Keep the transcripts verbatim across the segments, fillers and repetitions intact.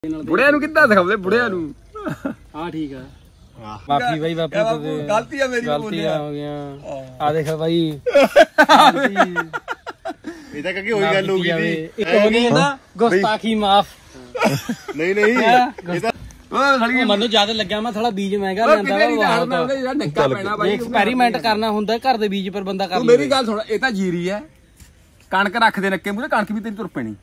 ਬੁੜਿਆਂ ਨੂੰ ਕਿੱਦਾਂ ਦਿਖਾਉਂਦੇ ਬੁੜਿਆਂ ਨੂੰ। ਹਾਂ ਠੀਕ ਆ ਮਾਫੀ ਬਾਈ ਬਾਪੂ ਗਲਤੀ ਆ ਮੇਰੀ ਗਲਤੀਆਂ ਹੋ ਗਿਆ ਆ ਦੇਖ ਬਾਈ ਇਹ ਤਾਂ ਕਿ ਹੋਈ ਗੱਲ ਹੋ ਗਈ ਸੀ ਇੱਕ ਹੋ ਗਈ ਨਾ ਗੁਸਤਾਖੀ ਮਾਫ ਨਹੀਂ ਨਹੀਂ ਇਹ ਤਾਂ ਓਏ ਖੜੀ ਮੈਨੂੰ ਜ਼ਿਆਦਾ ਲੱਗਿਆ ਮੈਂ ਥੋੜਾ ਬੀਜ ਮਹਿੰਗਾ ਲੈਂਦਾ ਜਿਹੜਾ ਨਿੱਕਾ ਪੈਣਾ ਬਾਈ ਐਕਸਪੈਰੀਮੈਂਟ ਕਰਨਾ ਹੁੰਦਾ ਘਰ ਦੇ ਬੀਜ ਪਰ ਬੰਦਾ ਕਰ ਤੂੰ ਮੇਰੀ ਗੱਲ ਸੁਣ ਇਹ ਤਾਂ ਜੀਰੀ ਹੈ ਕਣਕ ਰੱਖਦੇ ਨੱਕੇ ਮੂਰੇ ਕਣਕ ਵੀ ਤੇਰੀ ਤੁਰ ਪੈਣੀ।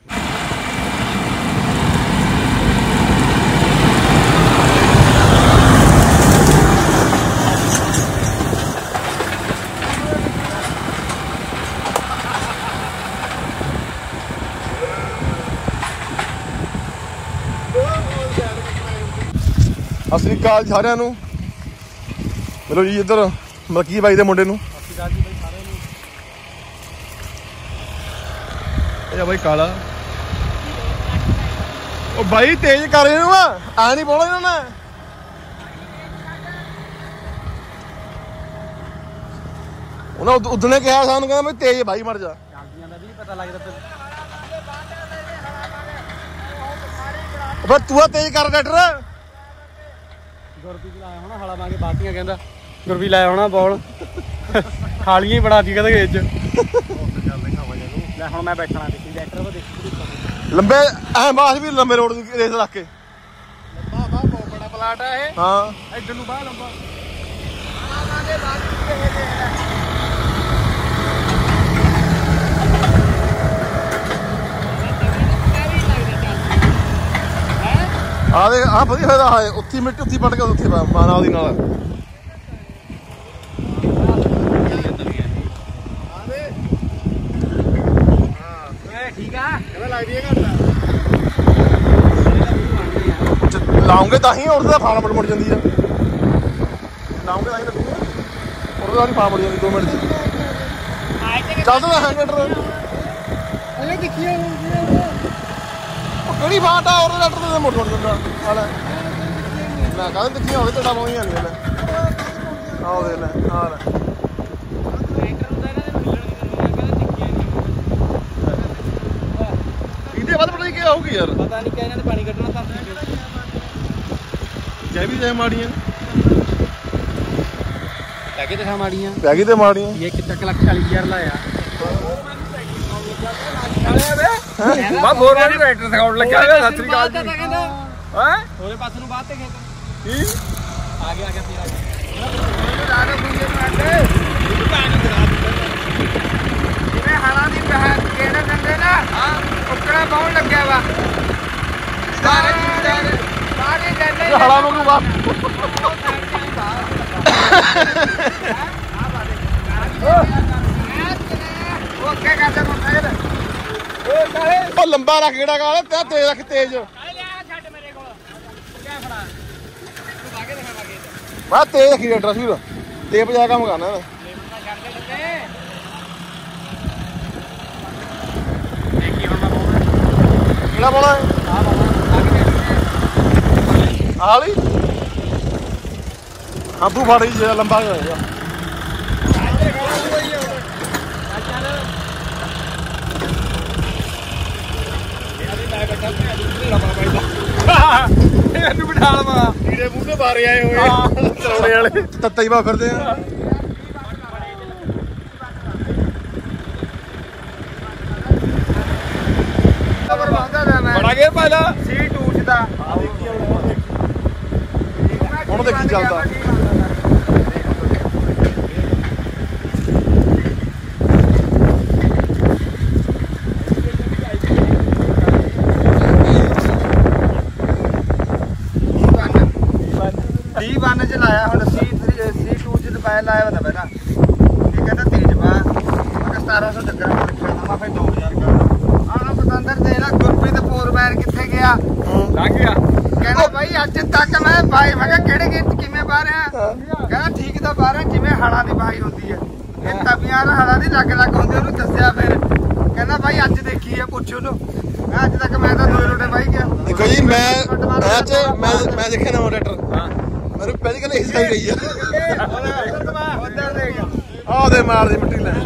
ਸਤਿ ਸ੍ਰੀ ਅਕਾਲ ਸਾਰਿਆਂ ਨੂੰ। ਮਿਲੋ ਜੀ ਇੱਧਰ ਮਲਕੀ ਬਾਈ ਦੇ ਮੁੰਡੇ ਨੂੰ। ਇਹ ਆ ਬਾਈ ਕਾਲਾ। ਉਹ ਬਾਈ ਤੇਜ਼ ਕਰ ਇਹਨੂੰ ਆ ਆ ਨਹੀਂ ਬੋਲੋ ਇਹਨਾਂ ਨੇ। ਉਹਨਾਂ ਉਦਣੇ ਕਿਹਾ ਸਾਨੂੰ ਕਹਿੰਦਾ ਮੈਂ ਤੇਜ਼ ਬਾਈ ਮਰ ਜਾ। ਪਤਾ ਲੱਗਦਾ ਫਿਰ ਤੂੰ ਆ ਤੇਜ਼ ਕਰ ਡਾਕਟਰ। ਗੁਰਪ੍ਰੀਤ ਲਾਇਆ ਹੋਣਾ ਹਾਲਾ ਮਾਂਗੇ ਬਾਤੀਆਂ ਕਹਿੰਦਾ ਗੁਰਪ੍ਰੀਤ ਲਾਇਆ ਹੋਣਾ ਬੋਲ ਖਾਲੀਆਂ ਹੀ ਬਣਾਤੀ ਕਹਿੰਦਾ ਖੇਤ ਚ। ਲੈ ਹੁਣ ਮੈਂ ਬੈਠਣਾ ਦੇਖੀ ਡਾਕਟਰ ਉਹ ਦੇਖੀ ਲੰਬੇ ਐ ਬਾਸ ਵੀ ਲੰਬੇ ਰੋਡ ਦੀ ਰੇਸ ਰੱਖ ਕੇ ਲੰਬਾ ਬਾ ਬਹੁਤ ਬੜਾ ਪਲਾਟ ਆ ਇਹ। ਹਾਂ ਇੱਧਰ ਨੂੰ ਬਾਹ ਲੰਬਾ ਆ ਦੇ ਆ ਵਧੀਆ ਫਾਇਦਾ ਹੈ ਉੱਥੀ ਮਿੱਟੀ ਉੱਥੀ ਪੱਟ ਕੇ ਉੱਥੇ ਮਾਨਾ ਉਹਦੀ ਨਾਲ। ਠੀਕ ਆ ਕਿਵੇਂ ਲੱਗਦੀ ਹੈ ਘੰਟਾ ਲਾਉਂਗੇ ਤਾਂ ਹੀ ਉਰਦਾ ਫਾਲ ਮੁੜ ਜਾਂਦੀ ਆ। ਲਾਉਂਗੇ ਤਾਂ ਹੀ ਲੱਗੂਗਾ ਉਰਦਾ ਨਹੀਂ ਫਾਲ ਮੁੜ ਜਾਂਦੀ ਦੋ ਮਿੰਟ ਚ ਚੱਲਦਾ ਹੈ ਟਰੈਕਟਰ। ਅਲੇ ਦੇਖੀਏ ਕਿਹੜੀ ਬਾਟ ਆ ਉਹਦੇ ਟਰੈਕਟਰ ਤੇ ਮੁੜ ਮੁੜ ਜਾਂਦਾ ਹਾਲੇ ਮੈਂ ਕਹਿੰਦਾ ਦੇਖੀਆਂ ਹੋਵੇ ਤੁਹਾਡਾ ਮੋਹੀਆਂ ਨਹੀਂ ਲੈ ਆਓ ਦੇ ਲੈ ਆ ਲੈ ਇਹਦੇ ਬਾਅਦ ਪਤਾ ਨਹੀਂ ਕੀ ਆਊਗੀ ਯਾਰ। ਪਤਾ ਨਹੀਂ ਕਿ ਇਹਨਾਂ ਨੇ ਪਾਣੀ ਕੱਢਣਾ ਤਾਂ ਜੈ ਵੀ ਜੈ ਮਾੜੀਆਂ ਲੈ ਕੇ ਦਿਖਾ ਮਾੜੀਆਂ ਪੈ ਗਈ ਤੇ ਮਾੜੀਆਂ ਇਹ ਕਿੱਥੇ ਲੱਖ ਚਾਲੀ ਹਜ਼ਾਰ ਲਾਇਆ ਬਾ ਬੋਰ ਵਾਲੀ ਟਰੈਕਟਰ ਸਿਖਾਉਣ ਲੱਗਿਆ ਸਤਿ ਸ੍ਰੀ ਅਕਾਲ ਜੀ। ਹੈ ਉਹਦੇ ਪਾਸੇ ਨੂੰ ਬਾਅਦ ਤੇ ਖੇਤ ਕੀ ਆ ਗਿਆ ਆ ਗਿਆ ਤੇਰਾ ਜਿਵੇਂ ਹਾਲਾਂ ਦੀ ਬਹਿ ਕਿਹੜਾ ਕੰਦੇ ਨਾ ਹਾਂ ਉੱਕੜਾ ਪਾਉਣ ਲੱਗਿਆ ਵਾ ਸਾਰੇ ਸਾਰੇ ਸਾਰੇ ਕੰਦੇ ਹਲਾ ਨੂੰ ਬਾਤ ਉਹ ਕੀ ਕਰਦੇ ਮੁੰਡੇ ਓਏ ਕਾਲੇ ਉਹ ਲੰਬਾ ਰੱਖ ਕਿਹੜਾ ਕਾਲਾ ਤੇ ਤੇਜ਼ ਰੱਖ ਤੇਜ਼। ਛੱਡ ਮੇਰੇ ਕੋਲ ਕਿਆ ਫੜਾ ਤੂੰ ਭਾਗੇ ਦਿਖਾ ਭਾਗੇ ਮੈਂ ਤੇਜ਼ ਰੱਖੀ ਡਾਕਟਰ ਸੀ ਤੇ ਪਜਾ ਕੰਮ ਕਰਨਾ ਇਹਦਾ। ਕਿਹੜਾ ਬੋਲਾ ਆ ਵਾਲੀ ਹਾਂ ਤੂੰ ਫੜ ਹੀ ਲੰਬਾ ਹੋਇਆ ਇਹਨੂੰ ਬਿਠਾ ਲਵਾ ਕੀੜੇ ਮੂੰਹ ਤੇ ਬਾਰੇ ਆਏ ਹੋਏ ਚੌੜੇ ਵਾਲੇ ਤੱਤਾ ਹੀ ਬਾ ਫਿਰਦੇ ਆ। ਬੜਾ ਗਿਆ ਪਹਿਲਾਂ ਸੀ ਟੂਚਦਾ ਹੁਣ ਦੇਖੀ ਚੱਲਦਾ ਡੀ ਵਨ ਚ ਲਾਇਆ ਹੁਣ ਸੀ ਸੀ ਟੂ ਚ ਦੁਪਹਿਰ ਲਾਇਆ ਵਾ ਪਹਿਲਾਂ ਇਹ ਕਹਿੰਦਾ ਤੇਜ ਪਾ ਮੈਂ ਸਤਾਰਾਂ ਸੌ ਚੱਕਰ ਮੈਂ ਰੱਖਿਆ ਮੈਂ ਫਿਰ ਦੋ ਹਜ਼ਾਰ ਕਰ ਆਹ ਪਤੰਦਰ ਦੇ ਨਾ ਗੁਰਪ੍ਰੀਤ ਫੋਰਮੈਨ ਕਿੱਥੇ ਗਿਆ ਲੰਘ ਗਿਆ ਕਹਿੰਦਾ ਬਾਈ ਅੱਜ ਤੱਕ ਮੈਂ ਬਾਈ ਮੈਂ ਕਿਹਾ ਕਿਹੜੇ ਗੇਟ ਕਿਵੇਂ ਬਾਰਿਆ ਕਹਿੰਦਾ ਠੀਕ ਤਾਂ ਬਾਰਿਆ ਜਿਵੇਂ ਹਲਾਂ ਦੀ ਬਾਈ ਹੁੰਦੀ ਹੈ ਇਹ ਤਵੀਆਂ ਨਾਲ ਹਲਾਂ ਦੀ ਲੱਗ ਲੱਗ ਹੁੰਦੀ ਉਹਨੂੰ ਦੱਸਿਆ ਫਿਰ ਕਹਿੰਦਾ ਬਾਈ ਅੱਜ ਦੇਖੀ ਆ ਪੁੱਛ ਉਹਨੂੰ ਅੱਜ ਤੱਕ ਮੈਂ ਤਾਂ ਦੋ ਰੋਟੇ ਬਾਈ ਗਿਆ। ਦੇਖੋ ਜੀ ਮੈਂ ਅੱਜ ਮੈਂ ਮੈਂ ਦੇਖਿਆ ਨਾ ਡਾਕਟਰ ਹਾਂ ਮੇਰੇ ਪਹਿਲੀ ਗੱਲ ਇਸ ਤਰ੍ਹਾਂ ਗਈ ਆ ਉਧਰ ਦੇਖ ਆਹ ਦੇ ਮਾਰ ਦੀ ਮਿੱਟੀ ਲੈ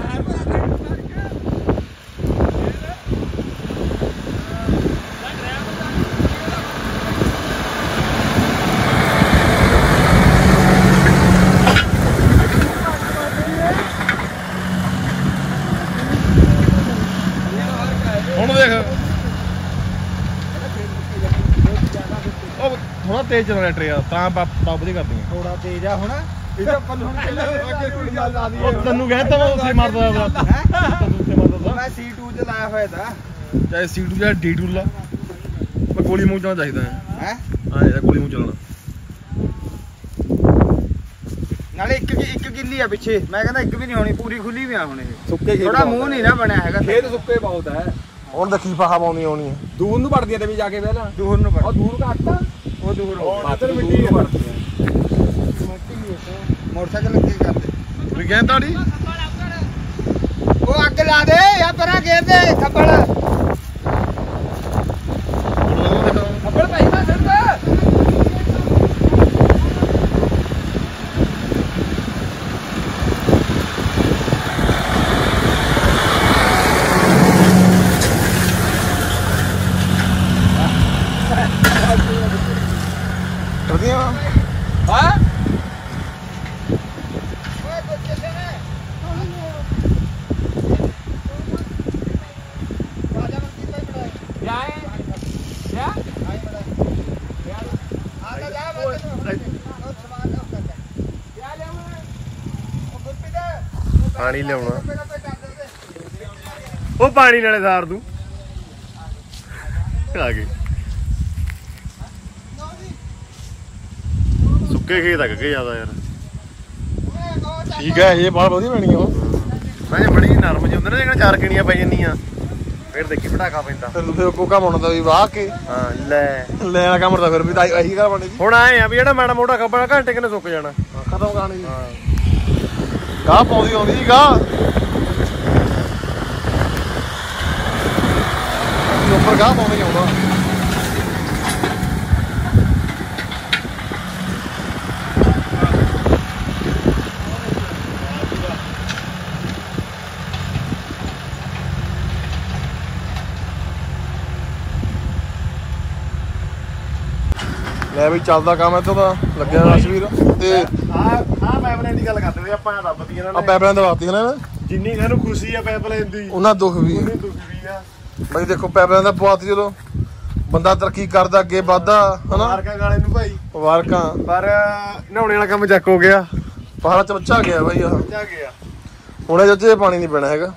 ਥੋੜਾ ਤੇਜ਼ ਚੱਲ ਟਰੈਕਟਰ ਯਾਰ ਤਾਂ ਪਾ ਵਧੀਆ ਕਰਦੀਆਂ ਥੋੜਾ ਤੇਜ਼ ਆ ਹੁਣ ਇਹ ਤਾਂ ਪੱਲੂ ਹੁਣ ਪਹਿਲਾਂ ਅੱਗੇ ਕੋਈ ਗੱਲ ਆ ਦੀ ਉਹ ਤੈਨੂੰ ਕਹਿੰਦਾ ਮੈਂ ਉਸੇ ਮਾਰਦਾ ਹੈ ਤੈਨੂੰ ਉਸੇ ਮਾਰਦਾ ਮੈਂ ਸੀ ਟੂ ਚ ਲਾਇਆ ਹੋਇਆ ਤਾਂ ਚਾਹੇ ਸੀ ਟੂ ਜਾਂ ਡੀ ਟੂ ਲਾ ਮੈਂ ਗੋਲੀ ਮੂੰਹ ਚਾਹਣਾ ਚਾਹੀਦਾ ਹੈ ਹੈ ਹਾਂ ਇਹ ਗੋਲੀ ਮੂੰਹ ਚੱਲਣਾ ਨਾਲੇ ਇੱਕ ਇੱਕ ਕਿੱਲੀ ਆ ਪਿੱਛੇ ਮੈਂ ਕਹਿੰਦਾ ਇੱਕ ਵੀ ਨਹੀਂ ਹੋਣੀ ਪੂਰੀ ਖੁੱਲੀ ਵੀ ਆ ਹੁਣ ਇਹ ਸੁੱਕੇ ਖੇਤ ਥੋੜਾ ਮੂੰਹ ਨਹੀਂ ਨਾ ਬਣਿਆ ਹੈਗਾ ਖੇਤ ਸੁੱਕੇ ਬਹੁਤ ਹੈ ਹੁਣ ਦੇਖੀ ਫਾਹਾ ਪਾਉਣੀ ਆਉਣੀ ਹੈ ਦੂਰ ਨੂੰ ਵੜਦੀਆਂ ਤੇ ਵੀ ਜਾ ਕੇ ਪਹਿਲਾਂ ਦੂਰ ਨੂੰ ਉਹ ਦੂਰ ਘੱਟ ਆ ਉਹ ਦੂਰ ਹੋ ਇੱਧਰ ਮਿੱਟੀ ਵੜਦੀ ਮੋਟਰਸਾਈਕਲ ਲੱਗੇ ਕਰਦੇ ਵੀ ਕਹਿੰਦਾ ਤਾੜੀ ਉਹ ਅੱਗ ਲਾ ਦੇ ਜਾਂ ਪਰਾਂ ਘੇਰ ਦੇ ਥੱਪੜ ਥੱਪੜ ਭਾਈ ਨਾ ਛੱਡਦਾ ਕਰਦੀਆਂ ਹਾਂ ਪਾਣੀ ਲਿਆਉਣਾ ਉਹ ਪਾਣੀ ਨਾਲੇ ਸਾਰ ਤੂੰ ਆ ਗਏ ਸੁੱਕੇ ਖੇਤ ਆ ਕਿ ਜ਼ਿਆਦਾ ਯਾਰ ਠੀਕ ਹੈ ਇਹ ਬਹੁਤ ਵਧੀਆ ਬਣੀ ਉਹ ਮੈਂ ਬੜੀ ਨਰਮ ਜਿਹੀ ਹੁੰਦੇ ਨੇ ਜਿਹੜਾ ਚਾਰ ਕਿਣੀਆਂ ਪੈ ਜਾਂਦੀਆਂ ਫਿਰ ਦੇਖੀ ਪਟਾਕਾ ਪੈਂਦਾ ਫਿਰ ਫਿਰ ਕੋ ਕੰਮ ਹੁੰਦਾ ਵੀ ਵਾਹ ਕੇ ਹਾਂ ਲੈ ਲੈ ਵਾਲਾ ਕੰਮ ਹੁੰਦਾ ਫਿਰ ਵੀ ਇਹੀ ਗੱਲ ਬਣੀ ਹੁਣ ਆਏ ਆ ਵੀ ਜਿਹੜਾ ਮਾੜਾ ਮੋਟਾ ਖੱਬਾ ਘੰਟੇ ਕਿਨੇ ਸੁੱਕ ਜਾਣਾ ਖਤਮ ਕਹਾਣੀ ਹਾਂ ਗਾਹ ਪਾਉਂਦੀ ਆਉਂਦੀ ਜੀ ਗਾਹ ਉੱਪਰ ਗਾਹ ਪਾਉਂਦੀ ਆਉਂਦਾ ਲੈ ਵੀ ਚੱਲਦਾ ਕੰਮ ਇੱਥੋਂ ਦਾ ਲੱਗਿਆ ਰਸ਼ਵੀਰ ਤੇ ਆ ਆ ਪਾਈਪਲਾਈਨ ਦੀ ਗੱਲ ਕਰਦੇ ਹੋਏ ਆਪਾਂ ਰੱਬਤੀ ਇਹਨਾਂ ਨੇ ਆ ਪਾਈਪਲਾਈਨ ਦਵਾਤੀ ਇਹਨਾਂ ਨੇ ਜਿੰਨੀ ਇਹਨੂੰ ਖੁਸ਼ੀ ਆ ਪਾਈਪਲਾਈਨ ਦੀ ਉਹਨਾਂ ਦੁੱਖ ਵੀ ਉਹਨੇ ਦੁੱਖ ਵੀ ਆ ਬਈ ਦੇਖੋ ਪਾਈਪਲਾਈਨ ਦਾ ਪਵਾਤੀ ਜਦੋਂ ਬੰਦਾ ਤਰੱਕੀ ਕਰਦਾ ਅੱਗੇ ਵੱਧਦਾ ਹਨਾ ਵਾਰਕਾਂ ਗਾਲੇ ਨੂੰ ਭਾਈ ਵਾਰਕਾਂ ਪਰ ਨਹਾਉਣੇ ਵਾਲਾ ਕੰਮ ਚੱਕ ਹੋ ਗਿਆ ਪਹਾੜਾ ਚ ਬੱਚਾ ਗਿਆ ਬਾਈ ਆਹ ਬੱਚਾ ਗਿਆ ਹੁਣੇ ਜੱਜੇ ਪਾਣੀ ਨਹੀਂ ਪੈਣਾ ਹੈਗਾ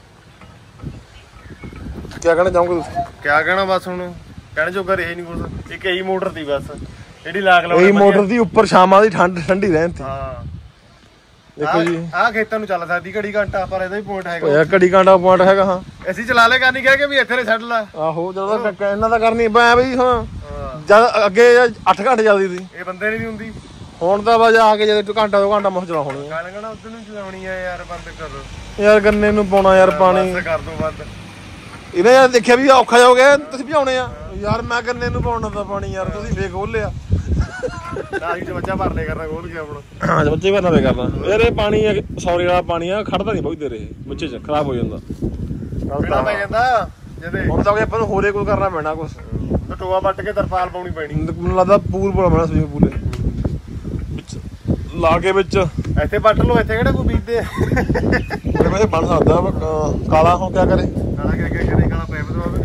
ਕੀ ਕਹਿਣਾ ਚਾਹੋਗੇ ਤੁਸੀਂ ਕੀ ਕਹਿਣਾ ਬਸ ਹੁਣ ਕਹਿਣ ਜੋਗਾ ਰਹੇ ਨਹੀਂ ਕੁਛ ਇੱਕ ਇਹੀ ਮੋਟਰ ਦੀ ਬਸ ਜਿਹੜੀ ਲਾਗ ਲਾਉਣੀ ਇਹ ਮੋਟਰ ਦੀ ਉੱਪਰ ਸ਼ਾਮਾਂ ਦੀ ਠੰਡ ਠੰਡੀ ਰਹਿੰਦੀ ਹਾਂ ਦੇਖੋ ਜੀ ਆਹ ਖੇਤਾਂ ਨੂੰ ਚੱਲ ਸਕਦੀ ਘੜੀ ਘੰਟਾ ਪਰ ਇਹਦਾ ਵੀ ਪੁਆਇੰਟ ਹੈਗਾ ਓਏ ਘੜੀ ਘੰਟਾ ਪੁਆਇੰਟ ਹੈਗਾ ਹਾਂ ਅਸੀਂ ਚਲਾ ਲੈ ਕਰਨੀ ਕਹਿ ਕੇ ਵੀ ਇੱਥੇ ਛੱਡ ਲੈ ਆਹੋ ਜਦੋਂ ਇਹਨਾਂ ਦਾ ਕਰਨੀ ਬੈ ਬਈ ਹਾਂ ਜਦ ਅੱਗੇ ਅੱਠ ਘੰਟੇ ਚੱਲਦੀ ਸੀ ਇਹ ਬੰਦੇ ਨਹੀਂ ਹੁੰਦੀ ਹੁਣ ਤਾਂ ਬਸ ਆ ਕੇ ਜਦੋਂ ਘੰਟਾ ਦੋ ਘੰਟਾ ਮੁਖ ਚਲਾ ਹੋਣੀ ਗੱਲ ਕਹਣਾ ਉਧਰ ਨੂੰ ਚਲਾਉਣੀ ਆ ਯਾਰ ਬੰਦ ਕਰੋ ਯਾਰ ਗੰਨੇ ਨੂੰ ਪਾਉਣਾ ਯਾਰ ਪਾਣੀ ਬਸ ਕਰ ਦੋ ਬੰਦ ਇਹਨੇ ਯਾਰ ਦੇਖਿਆ ਵੀ ਔਖਾ ਹੋ ਗਿਆ ਤੁਸੀਂ ਭਜਾਉਣੇ ਆ ਯਾਰ ਮੈਂ ਗੰਨੇ ਨੂੰ ਪਾਉਣਾ ਤਾਂ ਪਾਣੀ ਯਾਰ ਤੁਸੀਂ ਫੇਰ ਖੋਲ ਲਿਆ ਨਾਲੀ ਚ ਬੱਚਾ ਭਰ ਲੈ ਕਰਨਾ ਖੋਲ ਕੇ ਆਪਣਾ ਹਾਂ ਬੱਚੇ ਭਰਨਾ ਵੇ ਕਰਨਾ ਯਾਰ ਇਹ ਪਾਣੀ ਸੌਰੀ ਵਾਲਾ ਪਾਣੀ ਆ ਖੜਦਾ ਨਹੀਂ ਬਹੁਤ ਦੇਰ ਇਹ ਬੱਚੇ ਚ ਖਰਾਬ ਹੋ ਜਾਂਦਾ ਕਿਹੜਾ ਪੈ ਜਾਂਦਾ ਜਦੇ ਹੁਣ ਤਾਂ ਆਪਾਂ ਨੂੰ ਹੋਰੇ ਕੋਈ ਕਰਨਾ ਪੈਣਾ ਕੁਛ ਟੋਆ ਵੱਟ ਕੇ ਤਰਪਾਲ ਪਾਉਣੀ ਪੈਣੀ ਮੈਨੂੰ ਲੱਗਦਾ ਪੂਲ ਪੂਰਾ ਬਣਾ ਸਵਿਮਿੰਗ ਪੂਲ ਵਿੱਚ ਲਾ ਕੇ ਵਿੱਚ ਇੱਥੇ ਵੱਟ ਲਓ ਇੱਥੇ ਕਿਹੜਾ ਕੋਈ ਬੀਜਦੇ ਮੇਰੇ ਕੋਲ ਬਣ ਸਕਦਾ ਕਾਲਾ ਹੋ ਕਿਆ ਕਰੇ ਕਾਲਾ ਕਿਆ ਕਰੇ ਕਾਲਾ ਪੈਪ ਦਵਾਵੇ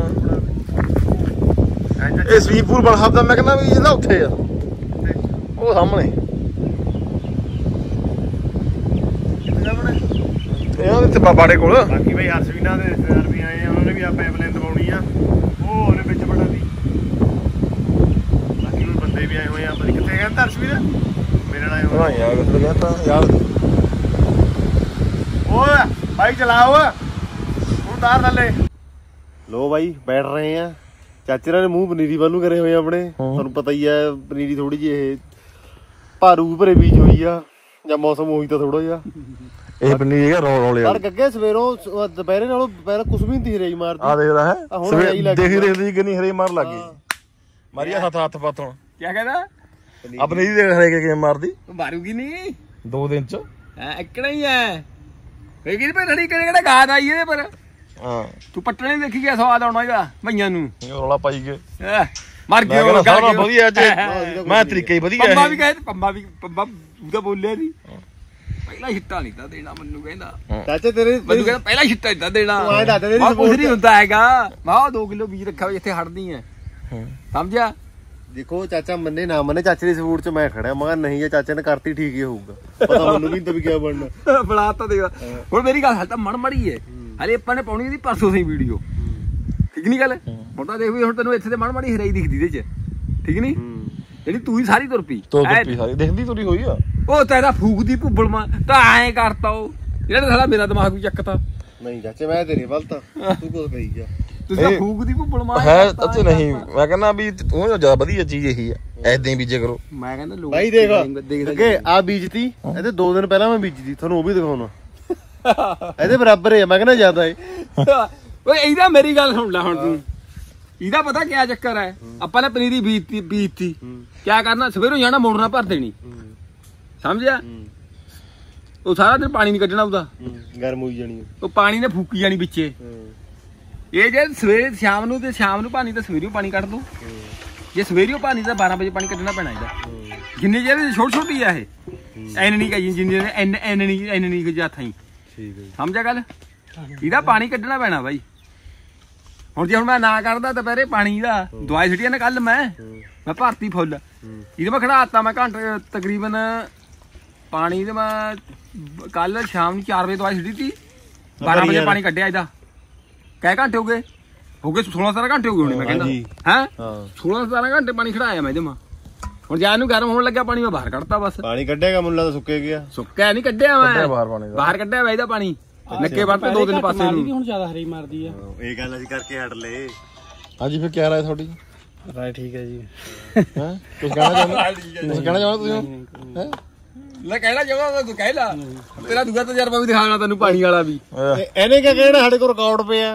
ਇਹ ਸਵੀਮਿੰਗ ਪੂਲ ਬਣ ਸਕਦਾ ਮੈਂ ਕਹਿੰਦਾ ਵੀ ਇਹਦਾ ਉੱਥੇ ਆ ਉਹ ਸਾਹਮਣੇ ਇਹਨਾਂ ਦੇ ਬਾੜੇ ਕੋਲ ਬਾਕੀ ਬਈ ਹਰਸ਼ਵੀਨਾ ਦੇ ਰਿਸ਼ਤੇਦਾਰ ਵੀ ਆਏ ਆ ਉਹਨਾਂ ਨੇ ਵੀ ਆ ਪਾਈਪਲਾਈਨ ਦਵਾਉਣੀ ਆ ਉਹ ਉਹਨੇ ਵਿੱਚ ਬੜਾ ਦੀ ਬਾਕੀ ਕੋਈ ਬੰਦੇ ਵੀ ਆਏ ਹੋਏ ਆ ਪਤਾ ਕਿੱਥੇ ਗਿਆ ਹਰਸ਼ਵੀਨਾ ਮੇਰੇ ਨਾਲ ਆਏ ਹੋਏ ਯਾਰ ਕਿੱਥੇ ਗਿਆ ਤਾਂ ਯਾਰ ਓਏ ਬਾਈਕ ਚਲਾਓ ਹੁਣ ਤਾਰ ਥੱਲੇ ਲੋ ਬਾਈ ਬੈਠ ਰਹੇ ਆ ਚਾਚੇ ਨੇ ਮੂੰਹ ਪਨੀਰੀ ਵੱਲੋਂ ਕਰੇ ਹੋਏ ਆਪਣੇ ਤੁਹਾਨੂੰ ਪਤਾ ਹੀ ਹੈ ਪਨੀਰੀ ਥੋੜੀ ਜਿਹੀ ਇਹ ਭਾਰੂ ਭਰੇ ਬੀਜ ਹੋਈ ਆ ਜਾਂ ਮੌਸਮ ਹੋਈ ਤਾਂ ਥੋੜਾ ਜਿਹਾ ਇਹ ਪਨੀਰੀ ਹੈ ਰੋਲ ਰੋਲੇ ਪਰ ਗੱਗੇ ਸਵੇਰੋਂ ਦੁਪਹਿਰੇ ਨਾਲੋਂ ਦੁਪਹਿਰ ਕੁਛ ਵੀ ਨਹੀਂ ਹਰੇਈ ਮਾਰਦੀ ਆ ਦੇਖਦਾ ਹੈ ਦੇਖੀ ਦੇਖਦੀ ਕਿੰਨੀ ਹਰੇਈ ਮਾਰ ਲੱਗ ਗਈ ਮਾਰੀਆ ਹੱਥ ਹੱਥ ਪਾਤੋਂ ਕੀ ਕਹਿੰਦਾ ਆ ਪਨੀਰੀ ਦੇ ਹਰੇ ਕੇ ਕਿਵੇਂ ਮਾਰਦੀ ਮਾਰੂਗੀ ਨਹੀਂ ਦੋ ਦਿਨ ਚ ਹੈ ਇੱਕਣਾ ਹੀ ਹੈ ਕੋਈ ਕਿਹੜੀ ਪਰ ਲੜੀ ਕਿਹੜੇ ਕਿਹੜਾ ਗਾਦ ਆਈ ਇਹਦੇ ਪਰ ਹਾਂ ਤੂੰ ਪੱਟਣੇ ਦੇਖੀ ਗਿਆ ਸਵਾਦ ਆਉਣਾ ਇਹਦਾ ਭਈਆਂ ਨੂੰ ਰੌਲਾ ਪਾਈ ਗਏ ਮਰ ਗਿਆ ਸਾਰਾ ਵਧੀਆ ਅੱਜ ਮੈਂ ਤਰੀਕੇ ਹੀ ਵਧੀਆ ਪੰਮਾ ਵੀ ਕਹੇ ਪੰਮਾ ਵੀ ਪੰਮਾ ਉਹਦਾ ਬੋਲਿਆ ਨਹੀਂ ਪਹਿਲਾ ਹਿੱਟਾ ਨਹੀਂ ਤਾਂ ਦੇਣਾ ਮੈਨੂੰ ਕਹਿੰਦਾ ਚਾਚੇ ਤੇਰੇ ਮੈਨੂੰ ਕਹਿੰਦਾ ਪਹਿਲਾ ਹਿੱਟਾ ਇਦਾਂ ਦੇਣਾ ਮੈਂ ਕੁਝ ਨਹੀਂ ਹੁੰਦਾ ਹੈਗਾ ਮੈਂ ਦੋ ਕਿਲੋ ਬੀਜ ਰੱਖਿਆ ਇੱਥੇ ਹੜਦੀ ਐ ਸਮਝਿਆ ਦੇਖੋ ਚਾਚਾ ਮੰਨੇ ਨਾ ਮੰਨੇ, ਚਾਚੇ ਦੀ ਸਪੋਰਟ ਚ ਮੈਂ ਖੜਿਆ। ਮੈਂ ਨਹੀਂ ਜੇ ਚਾਚੇ ਨੇ ਕਰਤੀ ਠੀਕ ਹੀ ਹੋਊਗਾ, ਪਤਾ ਮੈਨੂੰ ਵੀ ਤਾਂ ਵੀ ਕੀ ਬਣਨਾ। ਬਣਾ ਤਾਂ ਦੇਗਾ ਹੁਣ ਮੇਰੀ ਗੱਲ ਹਾਲ ਤਾਂ ਮਨ ਮੜੀ ਹੈ ਹਲੇ ਆਪਾਂ ਨੇ ਪਾਉਣੀ ਦੀ ਪਰਸੋਂ ਸਹੀ ਵੀਡੀਓ, ਠੀਕ ਨਹੀਂ ਗੱਲ। ਹੁਣ ਤਾਂ ਦੇਖ ਵੀ ਹੁਣ ਤੈਨੂੰ ਇੱਥੇ ਤੇ ਮਨ ਮੜੀ ਹਰਾਈ ਦਿਖਦੀ ਇਹਦੇ ਚ, ਠੀਕ ਨਹੀਂ ਜਿਹੜੀ ਤੂੰ ਹੀ ਸਾਰੀ ਤੁਰ ਪਈ ਸਾਰੀ ਦੇਖਦੀ ਤੁਰੀ ਹੋਈ ਆ। ਉਹ ਤੇਰਾ ਫੂਕਦੀ ਭੁੱਬਲ ਮਾ ਤਾਂ ਐਂ ਕਰਤਾ ਉਹ ਜਿਹੜਾ ਸਾਲਾ ਮੇਰਾ ਦਿਮਾਗ ਵੀ ਚੱਕਤਾ। ਨਹੀਂ ਚਾਚੇ ਮੈਂ ਤੇਰੇ ਵੱਲ ਤਾਂ ਤੂੰ ਕੁਝ ਕਹੀ ਜਾ, ਤੁਸੀਂ ਤਾਂ ਫੂਕਦੀ ਭੁੱਬਲ ਮਾ ਹੈ ਅੱਛੇ ਨਹੀਂ। ਮੈਂ ਕਹਿੰਦਾ ਵੀ ਉਹ ਜ਼ਿਆਦਾ ਵਧੀਆ ਚੀਜ਼ ਇਹੀ ਆ, ਐਦਾਂ ਹੀ ਬੀਜੇ ਕਰੋ। ਮੈਂ ਕਹਿੰਦਾ ਲੋਕ ਬਾਈ ਦੇਖ ਅੱਗੇ ਆ ਬੀਜਤੀ ਇਹਦੇ ਦੋ ਦਿਨ ਪਹਿਲਾਂ ਮੈਂ ਬੀਜਦੀ, ਤੁਹਾਨੂੰ ਉਹ ਵੀ ਦਿਖਾਉਣਾ ਇਹਦੇ ਬਰਾਬਰ ਹੈ। ਮੈਂ ਕਹਿੰਦਾ ਜ਼ਿਆਦਾ ਏ ਓਏ ਇਹਦਾ ਮੇਰੀ ਗੱਲ ਸੁਣ ਲੈ ਹੁਣ ਤੂੰ, ਇਹਦਾ ਪਤਾ ਕਿਆ ਚੱਕਰ ਹੈ। ਆਪਾਂ ਨੇ ਪਨੀਰੀ ਬੀਜਤੀ ਬੀਜਤੀ ਕਿਆ ਕਰਨਾ, ਸਵੇਰੋਂ ਜਾਣਾ ਮੋੜਨਾ ਭਰ ਦੇਣੀ, ਸਮਝਿਆ। ਉਹ ਸਾਰਾ ਦਿਨ ਪਾਣੀ ਨਹੀਂ ਕੱਢਣਾ ਉਹਦਾ, ਗਰਮ ਹੋਈ ਜਾਣੀ ਉਹ ਪਾਣੀ ਨੇ ਫੂਕੀ ਜਾਣੀ ਵਿੱਚੇ। ਇਹ ਜੇ ਸਵੇਰੇ ਸ਼ਾਮ ਨੂੰ ਤੇ ਸ਼ਾਮ ਨੂੰ ਪਾਣੀ ਤਾਂ ਸਵੇਰੇ ਪਾਣੀ ਕੱਢ ਦੋ, ਜੇ ਸਵੇਰੇ ਪਾਣੀ ਤਾਂ ਬਾਰਾਂ ਵਜੇ ਪਾਣੀ ਕੱਢਣਾ ਪੈਣਾ ਇਹਦਾ। ਜਿੰਨੀ ਜਿਹੜੀ ਛੋਟੀ ਛੋਟੀ ਆ ਇਹ ਐਨ ਨਹੀਂ ਕਹੀ ਜਿੰਨੀ ਐਨ ਐਨ ਨਹੀਂ ਐਨ ਨਹੀਂ ਜਾਥਾਂ ਹੀ, ਠੀਕ ਹੈ ਸਮਝਿਆ ਗੱਲ। ਇਹਦਾ ਪਾਣੀ ਕੱਢਣਾ ਪੈਣਾ ਬਾਈ। ਹੁਣ ਜੇ ਹੁਣ ਮੈਂ ਨਾ ਕਰਦਾ ਦੁਪਹਿਰੇ ਪਾਣੀ ਦਾ ਦਵਾਈ ਛਿੜੀਆਂ ਨੇ ਕੱਲ ਮੈਂ ਮੈਂ ਭਰਤੀ ਫੁੱਲ ਇਹਦੇ ਮੈਂ ਖੜਾਤਾ। ਮੈਂ ਘੰਟੇ ਤਕਰੀਬਨ ਪਾਣੀ ਦੇ ਮੈਂ ਕੱਲ ਸ਼ਾਮ ਨੂੰ ਚਾਰ ਵਜੇ ਦਵਾਈ ਛਿੜੀ ਤੀ, ਬਾਰਾਂ ਵਜੇ ਪਾਣੀ ਕੱਢਿਆ ਇਹਦਾ। ਕਈ ਘੰਟੇ ਹੋ ਗਏ ਹੋ ਗਏ ਸੋਲਾਂ ਸਤਾਰਾਂ ਘੰਟੇ ਹੋ ਗਏ ਹੋਣੇ ਮੈਂ ਕਹਿੰਦਾ ਹੈ। ਸੋਲਾਂ ਸਤਾਰਾਂ ਘੰਟੇ ਪਾਣੀ ਖੜਾਇਆ ਮੈਂ ਇਹਦੇ ਮਾ। ਹੁਣ ਜਾਂ ਇਹਨੂੰ ਗਰਮ ਹੋਣ ਲੱਗਿਆ ਪਾਣੀ ਮੈਂ ਬਾਹਰ ਕੱਢਤਾ ਬਸ। ਪਾਣੀ ਕੱਢਿਆਗਾ ਮੁੱਲਾ ਤਾਂ ਸੁੱਕੇ ਗਿਆ, ਸੁੱਕਿਆ ਨਹੀਂ ਕੱਢਿਆ ਮੈਂ ਬਾਹਰ ਕੱਢਿਆ ਵਾ ਇਹਦਾ ਪਾਣੀ। ਨੱਕੇ ਵੱਟ ਦੋ ਦਿਨ ਪਾਸੇ ਨੂੰ ਹੁਣ ਜ਼ਿਆਦਾ ਹਰੀ ਮਾਰਦੀ ਆ। ਇਹ ਗੱਲ ਅਸੀਂ ਕਰਕੇ ਹਟ ਲਏ। ਹਾਂਜੀ ਫਿਰ ਕਿਆ ਰਾਏ ਤੁਹਾਡੀ? ਰਾਏ ਠੀਕ ਹੈ ਜੀ। ਹੈ ਕੁਝ ਕਹਿਣਾ ਚਾਹੁੰਦੇ? ਕੁਝ ਕਹਿਣਾ ਚਾਹੁੰਦੇ ਤੁਸੀਂ? ਹੈ ਲੈ ਕਹਿਣਾ ਚਾਹੁੰਦਾ ਤੂੰ ਕਹਿ ਲਾ, ਤੇਰਾ ਦੂਜਾ ਤਜਰਬਾ ਵੀ ਦਿਖਾਣਾ ਤੈਨੂੰ ਪਾਣੀ ਵਾਲਾ ਵੀ। ਇਹਨੇ ਕਿਆ ਕਹਿਣਾ, ਸਾਡੇ ਕੋਲ ਰਿਕਾਰਡ ਪਿਆ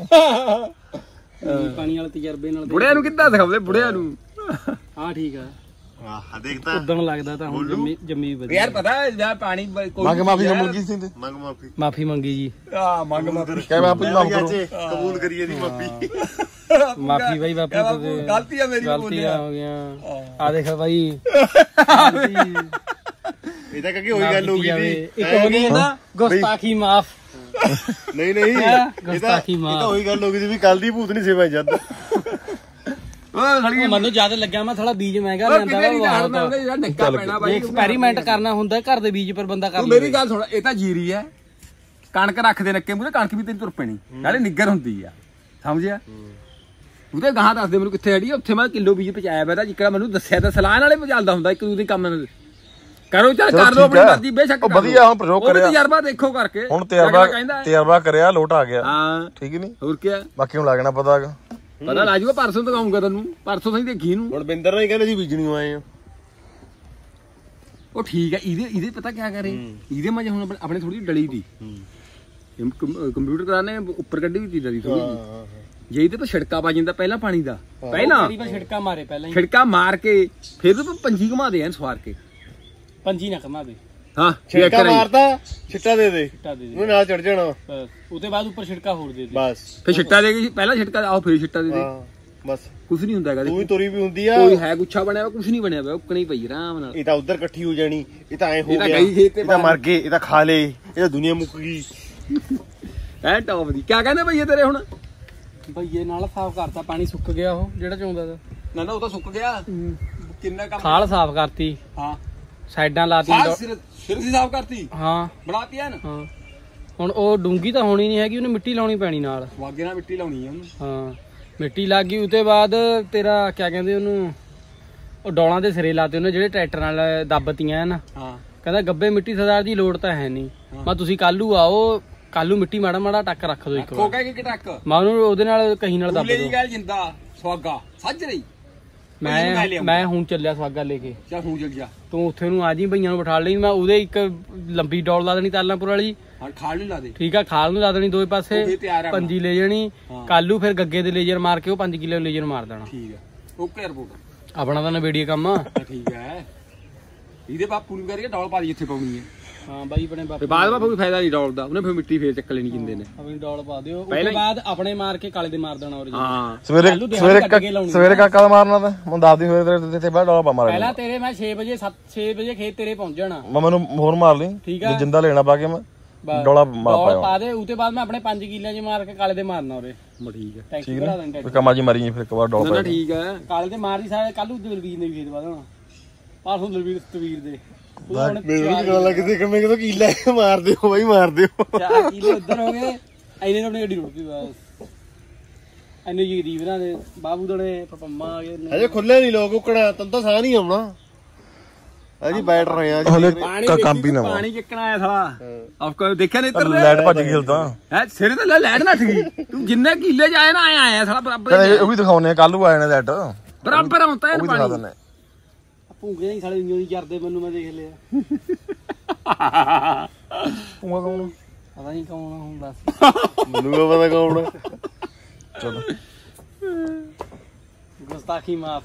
ਪਾਣੀ ਵਾਲੇ ਤਜਰਬੇ ਨਾਲ। ਬੁੜਿਆਂ ਨੂੰ ਕਿੱਦਾਂ ਦਿਖਾਉਂਦੇ ਬੁੜਿਆਂ ਨੂੰ। ਹਾਂ ਠੀਕ ਆ, ਆਹ ਦੇਖਦਾ ਉਦਣ ਲੱਗਦਾ ਤਾਂ ਹੁਣ ਜੰਮੀ ਜੰਮੀ ਵਧੀਆ। ਯਾਰ ਪਤਾ ਜਾਂ ਪਾਣੀ ਮੰਗ ਮਾਫੀ ਮੰਗੀ ਸੀ ਤੇ ਮੰਗ ਮਾਫੀ ਮਾਫੀ ਮੰਗੀ ਜੀ। ਆ ਮੰਗ ਮਾਫੀ ਕਹਿ ਮੈਂ ਆਪਣੀ ਮਾਫ ਕਰੋ, ਕਬੂਲ ਕਰੀਏ ਦੀ ਮਾਫੀ। ਮਾਫੀ ਬਾਈ ਬਾਪੂ ਤੋਂ ਗਲਤੀ ਆ ਮੇਰੀ, ਗਲਤੀਆਂ ਹੋ ਗਈਆਂ। ਆ ਦੇਖ ਬਾਈ ਇਹ ਤਾਂ ਕਿ ਉਹੀ ਗੱਲ ਹੋ ਗਈ ਸੀ। ਇੱਕ ਹੋ ਗਈ ਨਾ ਗੁਸਤਾਖੀ ਮਾਫ। ਨਹੀਂ ਨਹੀਂ ਇਹ ਤਾਂ ਇਹ ਤਾਂ ਉਹੀ ਗੱਲ ਹੋ ਗਈ ਸੀ ਵੀ ਕੱਲ ਦੀ ਭੂਤ ਨਹੀਂ ਸੇਵਾ ਜਦ। ਮੈਨੂੰ ਜ਼ਿਆਦਾ ਲੱਗਿਆ ਮੈਂ ਥੋੜਾ ਬੀਜ ਮਹਿੰਗਾ ਲਿਆਂਦਾ। ਨੱਕਾ ਪੈਣਾ ਬਾਈ, ਐਕਸਪੈਰੀਮੈਂਟ ਕਰਨਾ ਹੁੰਦਾ ਘਰ ਦੇ ਬੀਜ ਪਰ ਬੰਦਾ ਕਰ। ਮੇਰੀ ਗੱਲ ਸੁਣ, ਇਹ ਤਾਂ ਜੀਰੀ ਹੈ, ਕਣਕ ਰੱਖਦੇ ਨੱਕੇ ਮੂਰੇ, ਕਣਕ ਵੀ ਤੇਰੀ ਤੁਰ ਪੈਣੀ ਨਾਲੇ ਨਿੱਗਰ ਹੁੰਦੀ ਆ, ਸਮਝਿਆ। ਉਹਦੇ ਗਾਹਾਂ ਦੱਸਦੇ ਮੈਨੂੰ ਕਿੱਥੇ ਅੜੀ, ਉੱਥੇ ਮੈਂ ਕਿਲੋ ਬੀਜ ਪਹੁੰਚਾਇਆ ਪਿਆ, ਜਿਹੜਾ ਮੈਨੂੰ ਦੱਸਿਆ ਤਾਂ ਸਲਾਹ ਨਾਲੇ ਚੱਲਦਾ ਹੁੰਦਾ ਇੱਕ ਦੂਜੇ ਕੰਮ ਨਾਲ। ਕਰੋ ਚੱਲ ਕਰ ਲੋ ਆਪਣੀ ਮਰਜ਼ੀ, ਬੇਸ਼ੱਕ ਵਧੀਆ। ਹੁਣ ਪ੍ਰਯੋਗ ਕਰਿਆ, ਤਜਰਬਾ ਦੇਖੋ ਕਰਕੇ। ਹੁਣ ਤਜਰਬਾ ਤਜਰਬਾ ਕਰਿਆ, ਲੋਟ ਆ ਗਿਆ। ਹਾਂ ਠੀਕ ਨਹੀਂ, ਹੋਰ ਕੀ ਬਾਕੀ ਹੁਣ ਲੱਗਣਾ ਪਤਾ ਹੈਗਾ। ਪਤਾ ਲੱਗ ਜੂਗਾ, ਪਰਸੋਂ ਦਿਖਾਉਂਗਾ ਤੈਨੂੰ, ਪਰਸੋਂ ਸਹੀ ਦੇਖੀ ਇਹਨੂੰ। ਹੁਣ ਬਿੰਦਰ ਨੇ ਕਹਿੰਦੇ ਸੀ ਬੀਜਣੀ ਆਏ ਆ। ਉਹ ਠੀਕ ਹੈ, ਇਹਦੇ ਇਹਦੇ ਪਤਾ ਕਿਆ ਕਰੇ, ਇਹਦੇ ਮੈਂ ਹੁਣ ਆਪਣੇ ਥੋੜੀ ਡਲੀ ਦੀ ਕੰਪਿਊਟਰ ਕਰਾਣੇ ਉੱਪਰ ਕੱਢੀ ਵੀ ਚੀਜ਼ਾਂ ਦੀ ਥੋੜੀ ਜੇ ਇਹਦੇ ਪਰ ਛਿੜਕਾ ਪਾ ਜਾਂਦਾ ਪਹਿਲਾਂ ਪਾਣੀ ਦਾ, ਪਹਿਲਾਂ ਛਿੜਕਾ ਮਾਰੇ ਪਹਿਲਾਂ ਛਿੜਕਾ ਮਾਰ ਕੇ ਫਿਰ ਉਹ ਪੰਜੀ ਘੁਮਾ ਦੇ ਐਨ ਸਵਾਰ ਕੇ। ਪੰਜੀ ਨਾ ਘੁਮਾ ਦੇ, ਹਾਂ ਛਿੜਕਾ ਮਾਰਦਾ ਛਿੱਟਾ ਦੇ ਦੇ, ਛਿੱਟਾ ਦੇ ਦੇ ਉਹ ਨਾਲ ਚੜ ਜਾਣਾ ਬਸ। ਉਹਦੇ ਬਾਅਦ ਉੱਪਰ ਛਿੜਕਾ ਹੋਰ ਦੇ ਦੇ ਬਸ। ਫਿਰ ਛਿੱਟਾ ਦੇ ਗਈ, ਪਹਿਲਾਂ ਛਿੜਕਾ ਆਓ ਫਿਰ ਛਿੱਟਾ ਦੇ ਦੇ, ਬਸ। ਕੁਝ ਨਹੀਂ ਹੁੰਦਾ ਹੈਗਾ। ਤੂੰ ਹੀ ਤੁਰੀ ਵੀ ਹੁੰਦੀ ਆ, ਕੋਈ ਹੈ ਗੁੱਛਾ ਬਣਿਆ ਹੋਇਆ, ਕੁਝ ਨਹੀਂ ਬਣਿਆ ਹੋਇਆ, ਉੱਕਣੀ ਪਈ ਆਰਾਮ ਨਾਲ। ਇਹ ਤਾਂ ਉਧਰ ਇਕੱਠੀ ਹੋ ਜਾਣੀ, ਇਹ ਤਾਂ ਐ ਹੋ ਇਹ ਤਾਂ ਗਿਆ, ਗਈ ਖੇਤ ਤੇ ਇਹ ਤਾਂ ਮਰ ਗਏ, ਇਹ ਤਾਂ ਖਾ ਲੇ, ਇਹ ਤਾਂ ਦੁਨੀਆ ਮੁੱਕ ਗਈ। ਐ ਟੌਪ ਦੀ ਕਿਆ ਕਹਿੰਦੇ ਭਈਏ ਤੇਰੇ ਹੁਣ? ਭਈਏ ਨਾਲ ਸਾਫ਼ ਕਰਤਾ, ਪਾਣੀ ਸੁੱਕ ਗਿਆ ਉਹ ਜਿਹੜਾ ਚੋਂਦਾ ਤਾ। ਨਾ ਨਾ ਉਹ ਤਾਂ ਸੁੱਕ ਗਿਆ, ਕਿੰਨਾ ਕੰਮ। ਖਾਲ ਸਾਫ਼ ਕਰਤੀ, ਹਾਂ ਸਾਈਡਾਂ ਲਾਤੀਆਂ, ਸਿਰ ਸਿਰ ਸੀ ਸਾਫ਼ ਕਰਤੀ, ਹਾਂ ਬਣਾਤੀ ਐ ਨਾ। ਹਾਂ ਹੁਣ ਉਹ ਡੂੰਗੀ ਤਾਂ ਹੋਣੀ ਨਹੀਂ ਹੈਗੀ, ਉਹਨੇ ਮਿੱਟੀ ਲਾਉਣੀ ਪੈਣੀ ਨਾਲ। ਵਾਗੇ ਨਾਲ ਮਿੱਟੀ ਲਾਉਣੀ ਆ ਉਹਨੂੰ। ਹਾਂ ਮਿੱਟੀ ਲੱਗ ਗਈ, ਉਤੇ ਬਾਅਦ ਤੇਰਾ ਕਿਆ ਕਹਿੰਦੇ ਉਹਨੂੰ, ਉਹ ਡੋਲਾਂ ਦੇ ਸਿਰੇ ਲਾਤੇ ਉਹਨੇ ਜਿਹੜੇ ਟਰੈਕਟਰ ਨਾਲ ਦੱਬਤੀਆਂ ਨਾ। ਹਾਂ ਕਹਿੰਦਾ ਗੱਬੇ ਮਿੱਟੀ ਸਰਦਾਰ ਦੀ ਲੋੜ ਤਾਂ ਹੈ ਨਹੀਂ। ਮੈਂ ਤੁਸੀਂ ਕੱਲੂ ਆਓ, ਕੱਲੂ ਮਿੱਟੀ ਮਾੜਾ ਮਾੜਾ ਟੱਕ ਰੱਖ ਦੋ ਇੱਕ ਵਾਰ। ਕੋਕਾ ਕਿ ਟੱਕ ਮੈਂ ਉਹਨੂੰ ਉਹਦੇ ਨਾਲ ਕਹੀ ਨਾਲ ਦੱਬ ਬੂਲੇ ਦੋ। ਦੀ ਗੱਲ ਜਿੰਦਾ ਸਵਾਗਾ ਸੱਜ ਰਹੀ। ਮੈਂ ਮੈਂ ਹੁਣ ਚੱਲਿਆ ਸਵਾਗਾ ਲੈ ਕੇ, ਚੱਲ ਹੁਣ ਚੱਲ ਜਾ ਤੂੰ ਉੱਥੇ ਨੂੰ ਆ ਜੀ, ਭਈਆਂ ਨੂੰ ਬਿਠਾ ਲਈ। ਮੈਂ ਉਹਦੇ ਇੱਕ ਲੰਬੀ ਡੋਲ ਲਾ ਦੇਣੀ ਤਾਲਾਂਪੁਰ ਵਾਲੀ, ਹਾਂ ਖਾਲ ਨਹੀਂ ਲਾ ਦੇ। ਠੀਕ ਆ, ਖਾਲ ਨੂੰ ਲਾ ਦੇਣੀ ਦੋਵੇਂ ਪਾਸੇ, ਪੰਜੀ ਲੈ ਜਾਣੀ। ਕਾਲੂ ਫਿਰ ਗੱਗੇ ਦੇ ਲੇਜ਼ਰ ਮਾਰ ਕੇ ਉਹ ਪੰਜ ਕਿਲੋ ਲੇਜ਼ਰ ਮਾਰ ਦੇਣਾ। ਠੀਕ ਹੈ, ਓਕੇ ਰਿਪੋਰਟ ਆਪਣਾ ਤਾਂ ਨਵੇੜੀਏ ਕੰਮ। ਠੀਕ ਹੈ, ਇਹਦੇ ਬਾਪੂ ਨੂੰ ਕਰਕੇ ਡੋਲ ਪਾ ਦੀ ਜਿੱਥੇ ਪਾਉਣੀ ਹੈ। ਹਾਂ ਬਾਈ ਆਪਣੇ ਬਾਪੂ ਤੇ ਬਾਅਦ ਬਾਪੂ ਕੋਈ ਫਾਇਦਾ ਨਹੀਂ ਡੋਲ ਦਾ, ਉਹਨੇ ਫਿਰ ਮਿੱਟੀ ਫੇਰ ਚੱਕ ਲੈਣੀ ਕਿੰਦੇ ਨੇ। ਆਪਣੀ ਡੋਲ ਪਾ ਦਿਓ, ਉਹਦੇ ਬਾਅਦ ਆਪਣੇ ਮਾਰ ਕੇ ਕਾਲੇ ਦੇ ਮਾਰ ਦੇਣਾ। ਔਰ ਹਾਂ ਸਵੇਰੇ ਸਵੇਰੇ ਸਵੇਰੇ ਕਾਕਾ ਦਾ ਮਾਰਨਾ ਤਾਂ ਮੈਂ ਦੱਸ ਦੀ ਸਵੇਰੇ ਤੇਰੇ ਤੇ ਬਾਅਦ ਡੋਲਾ ਪਾ ਮਾਰਿਆ। ਪਹਿਲਾਂ ਤੇਰੇ ਮੈਂ ਛੇ ਵਜੇ ਛੇ ਵਜੇ ਖੇਤ ਤੇਰੇ ਪਹੁੰਚ ਜਾਣਾ। ਮੈਂ ਮੈਨੂੰ ਹੋਰ ਮਾਰ ਲਈ, ਠੀਕ ਆ, ਜਿੰਦਾ ਲੈਣਾ ਪਾ ਕੇ ਮੈਂ ਡੋਲਾ ਡੋਲ ਪਾਇਆ ਪਾ ਦੇ ਉਹਦੇ ਬਾਅਦ ਮੈਂ ਆਪਣੇ ਪੰਜ ਕਿੱਲਿਆਂ 'ਚ ਮਾਰ ਕੇ ਕਾਲੇ ਦੇ ਮਾਰਨਾ ਉਰੇ ਠੀਕ ਹੈ ਟੈਂਕੀ ਭਰਾ ਦੇਣ ਕੋਈ ਕਮਾ ਜੀ ਮਾਰੀ ਫਿਰ ਇੱਕ ਵਾਰ ਡੋਲਾ ਨਾ ਪਾਇਆ ਠੀਕ ਹੈ ਕਾਲੇ ਤੇ ਮਾਰਦੀ ਸਾਰੇ ਕੱਲ ਨੂੰ ਦਲਵੀਰ ਨੇ ਵੀ ਖੇਤ ਵਧਣਾ ਪਾਸੋਂ ਦਲਵੀਰ ਤਵੀਰ ਦੇ ਮੈਨੂੰ ਵੀ ਗੱਲ ਲੱਗ ਕਿਤੇ ਕਿਵੇਂ ਕਿਦੋਂ ਕੀਲਾ ਮਾਰ ਦਿਓ ਬਾਈ ਮਾਰ ਦਿਓ ਚਾਰ ਕਿੱਲੇ ਉੱਧਰ ਹੋ ਗਏ ਐਨੇ ਆਪਣੀ ਗੱਡੀ ਰੁਕ ਗਈ ਬਸ ਐਨੇ ਜੀ ਰੀਵਰਾਂ ਦੇ ਬਾਬੂ ਦਣੇ ਪਪੰਮਾ ਆ ਗਏ ਹਜੇ ਖੁੱਲੇ ਨਹੀਂ ਲੋਕ ਉਕੜਾ ਤੈਨੂੰ ਤਾਂ ਸਾਹ ਨਹੀਂ ਆਉਣਾ ਅਜੀ ਬੈਠ ਰਹੇ ਆ ਪਾਣੀ ਜੀ ਕੰਮ ਵੀ ਨਾ ਪਾਣੀ ਕਿੱਕਣਾ ਆਇਆ ਸਾਲਾ ਆਪ ਕੋ ਦੇਖਿਆ ਨਹੀਂ ਇੱਧਰ ਲਾਈਟ ਭੱਜ ਗਈ ਤਾਂ ਹੈ ਸਿਰੇ ਤੇ ਲੈ ਲੈਟ ਨੱਠ ਗਈ ਤੂੰ ਜਿੰਨੇ ਕਿੱਲੇ ਚ ਆਏ ਨਾ ਆਇਆ ਆਇਆ ਸਾਲਾ ਬਰਾਬਰ ਕਹਿੰਦੇ ਉਹ ਵੀ ਦਿਖਾਉਣੇ ਕੱਲ ਨੂੰ ਆਏ ਨੇ ਲਾਈਟ ਉਹ ਬਰਾਬਰ ਆਉਂਦਾ ਵੀ ਹੈ ਦਿਖਾ ਪਾਣੀ ਦਿੰਨੇ ਭੂੰਗੇ ਨਹੀਂ ਸਾਲੇ ਇੰਜੋ ਨਹੀਂ ਕਰਦੇ ਮੈਨੂੰ ਮੈਂ ਦੇਖ ਲਿਆ ਤੂੰ ਕੌਣ ਪਤਾ ਨਹੀਂ ਕੌਣ ਆ ਹੁਣ ਦੱਸ ਮੈਨੂੰ ਕੀ ਪਤਾ ਕੌਣ ਚਲੋ ਗੁਸਤਾਖੀ ਮਾਫ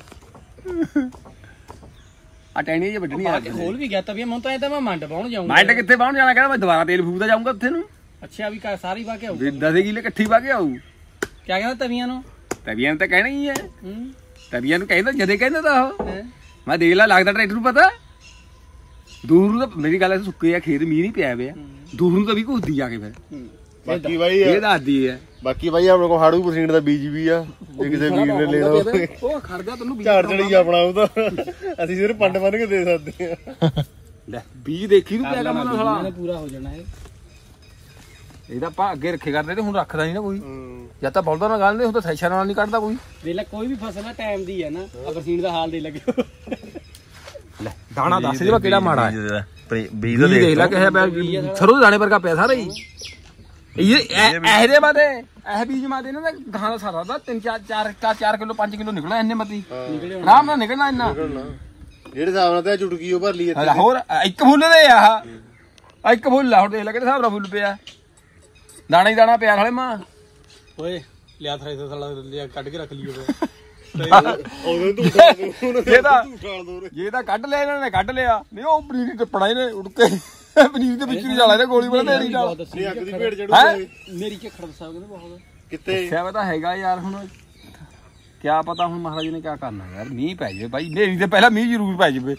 ਆ ਟੈਣੀ ਜੇ ਵੱਢਣੀ ਆ ਖੋਲ ਵੀ ਗਿਆ ਤਵੀਆਂ ਮੈਂ ਤਾਂ ਇਹ ਤਾਂ ਮੈਂ ਮੰਡ ਪਾਉਣ ਜਾਊਂਗਾ ਮੈਂ ਤਾਂ ਕਿੱਥੇ ਪਾਉਣ ਜਾਣਾ ਕਹਿੰਦਾ ਮੈਂ ਦੁਬਾਰਾ ਤੇਲ ਫੂਕਦਾ ਜਾਊਂਗਾ ਉੱਥੇ ਨੂੰ ਅੱਛਾ ਵੀ ਕਾ ਸਾਰੀ ਪਾ ਕੇ ਆਊ ਵੀ ਦਸ ਕਿੱਲੇ ਇਕੱਠੀ ਪਾ ਕੇ ਆਊ ਕਿਆ ਕਹਿੰਦਾ ਤਵੀਆਂ ਨੂੰ ਤਵੀਆਂ ਨੂੰ ਤਾਂ ਕਹਿਣਾ ਹੀ ਹੈ ਹੂੰ ਤਵੀਆਂ ਨੂੰ ਕਹਿੰਦਾ ਜਦੇ ਕਹਿੰਦਾ ਤਾਂ ਉਹ ਹੈਂ? ਮੈਂ ਦੇਖ ਲਾ ਲੱਗਦਾ ਟਰੈਕਟਰ ਨੂੰ ਪਤਾ ਦੂਰ ਨੂੰ ਤਾਂ ਮੇਰੀ ਗੱਲ ਐ ਸੁੱਕੇ ਆ ਖੇਤ ਮੀਂਹ ਨਹੀਂ ਪਿਆ ਪਿਆ ਦੂਰ ਨੂੰ ਤਾਂ ਵੀ ਘੁੱਸਦੀ ਜਾ ਕੇ ਫਿਰ ਹੂੰ ਬਾਕੀ ਬਾਈ ਇਹ ਦੱਸਦੀ ਹੈ ਬਾਕੀ ਬਾਈ ਆਪਣੇ ਕੋਲ ਹਾੜੂ ਪਸੀਨ ਦਾ ਬੀਜ ਵੀ ਆ ਜੇ ਕਿਸੇ ਵੀਰ ਨੇ ਲੈ ਲਓ ਉਹ ਖੜ ਜਾ ਤੈਨੂੰ ਬੀਜ ਝਾੜ ਚੜੀ ਆਪਣਾ ਉਹਦਾ ਅਸੀਂ ਸਿਰਫ ਪੰਡ ਬੰਨ ਕੇ ਦੇ ਸਕਦੇ ਆ ਲੈ ਬੀਜ ਦੇਖੀ ਤੂੰ ਕਿਆ ਕੰਮ ਨਾਲ ਇਹਨਾਂ ਸਾਲਾ ਨੇ ਪੂਰਾ ਹੋ ਜਾਣਾ ਇਹ ਇਹਦਾ ਆਪਾਂ ਅੱਗੇ ਰੱਖੇ ਕਰਦੇ ਤੇ ਹੁਣ ਰੱਖਦਾ ਨਹੀਂ ਨਾ ਕੋਈ ਜਾਂ ਤਾਂ ਬੋਲਦਾ ਨਾ ਗੱਲ ਨਹੀਂ ਹੁਣ ਤਾਂ ਸੈਸ਼ਨ ਨਾਲ ਨਹੀਂ ਕੱਢਦਾ ਕੋਈ ਦੇ ਲੈ ਕੋਈ ਵੀ ਫਸਲ ਆ ਟਾਈਮ ਦੀ ਹੈ ਨਾ ਆ ਬਰਸੀਨ ਦਾ ਹਾਲ ਦੇ ਲੱਗਿਓ ਲੈ ਦਾਣਾ ਦੱਸ ਦੇ ਕਿਹੜਾ ਮਾੜਾ ਹੈ ਬੀਜ ਬੀਜ ਦੇਖ ਲੈ ਕਿਹਾ ਪਿਆ ਸਰੋਂ ਦੇ ਦਾਣੇ ਵਰਗਾ ਪਿਆ ਸਾਰਾ ਹੀ ਇਹ ਇਹ ਦੇ ਮਾਦੇ ਇਹ ਬੀਜ ਮਾਦੇ ਨਾ ਗਾਂ ਦਾ ਸਾਰਾ ਦਾ ਤਿੰਨ ਚਾਰ ਚਾਰ ਚਾਰ ਕਿਲੋ ਪੰਜ ਕਿਲੋ ਨਿਕਲਣਾ ਇੰਨੇ ਮਤੀ ਆਰਾਮ ਨਾਲ ਨਿਕਲਣਾ ਇੰਨਾ ਜਿਹੜੇ ਹਿਸਾਬ ਨਾਲ ਤੇ ਚੁਟਕੀ ਉਹ ਭਰ ਲਈ ਹਲਾ ਹੋਰ ਇੱਕ ਫੁੱਲ ਦੇ ਆ ਆਹ ਇੱਕ ਫੁੱਲ ਆ ਹੁਣ ਦੇਖ ਲੈ ਕਿਹੜੇ ਹਿਸਾਬ ਨਾਲ ਫੁੱਲ ਪਿਆ ਦਾਣਾ ਹੀ ਦਾਣਾ ਪਿਆ ਨਾਲੇ ਮਾਂ ਓਏ ਲਿਆ ਥਰੇ ਤੇ ਸਾਲਾ ਲਿਆ ਕੱਢ ਕੇ ਰੱਖ ਲਿਓ ਉਦੋਂ ਤੂੰ ਜੇ ਤਾਂ ਜੇ ਤਾਂ ਕੱਢ ਲਿਆ ਇਹਨਾਂ ਨੇ ਕੱਢ ਲਿਆ ਨਹੀਂ ਉਹ ਪਨੀਰ ਟੱਪਣਾ ਇਹਨੇ ਉੜ ਕੇ ਪਨੀਰ ਦੇ ਵਿੱਚ ਵੀ ਜਾਲਾ ਇਹਨੇ ਗੋਲੀ ਬਣਾ ਦੇਣੀ ਨਾਲ ਨਹੀਂ ਅੱਗ ਦੀ ਭੇਡ ਚੜੂ ਮੇਰੀ ਝੱਖੜ ਦੱਸਾ ਕਹਿੰਦੇ ਬਹੁਤ ਕਿੱਥੇ ਸਿਆ ਤਾਂ ਹੈਗਾ ਯਾਰ ਹੁਣ ਕਿਆ ਪਤਾ ਹੁਣ ਮਹਾਰਾਜ ਨੇ ਕਿਆ ਕਰਨਾ ਯਾਰ ਮੀਂਹ ਪੈ ਜਾਵੇ ਬਾਈ ਨੇਰੀ ਤੇ ਪਹਿਲਾਂ ਮੀਂਹ ਜ਼ਰੂਰ ਪੈ ਜਾਵੇ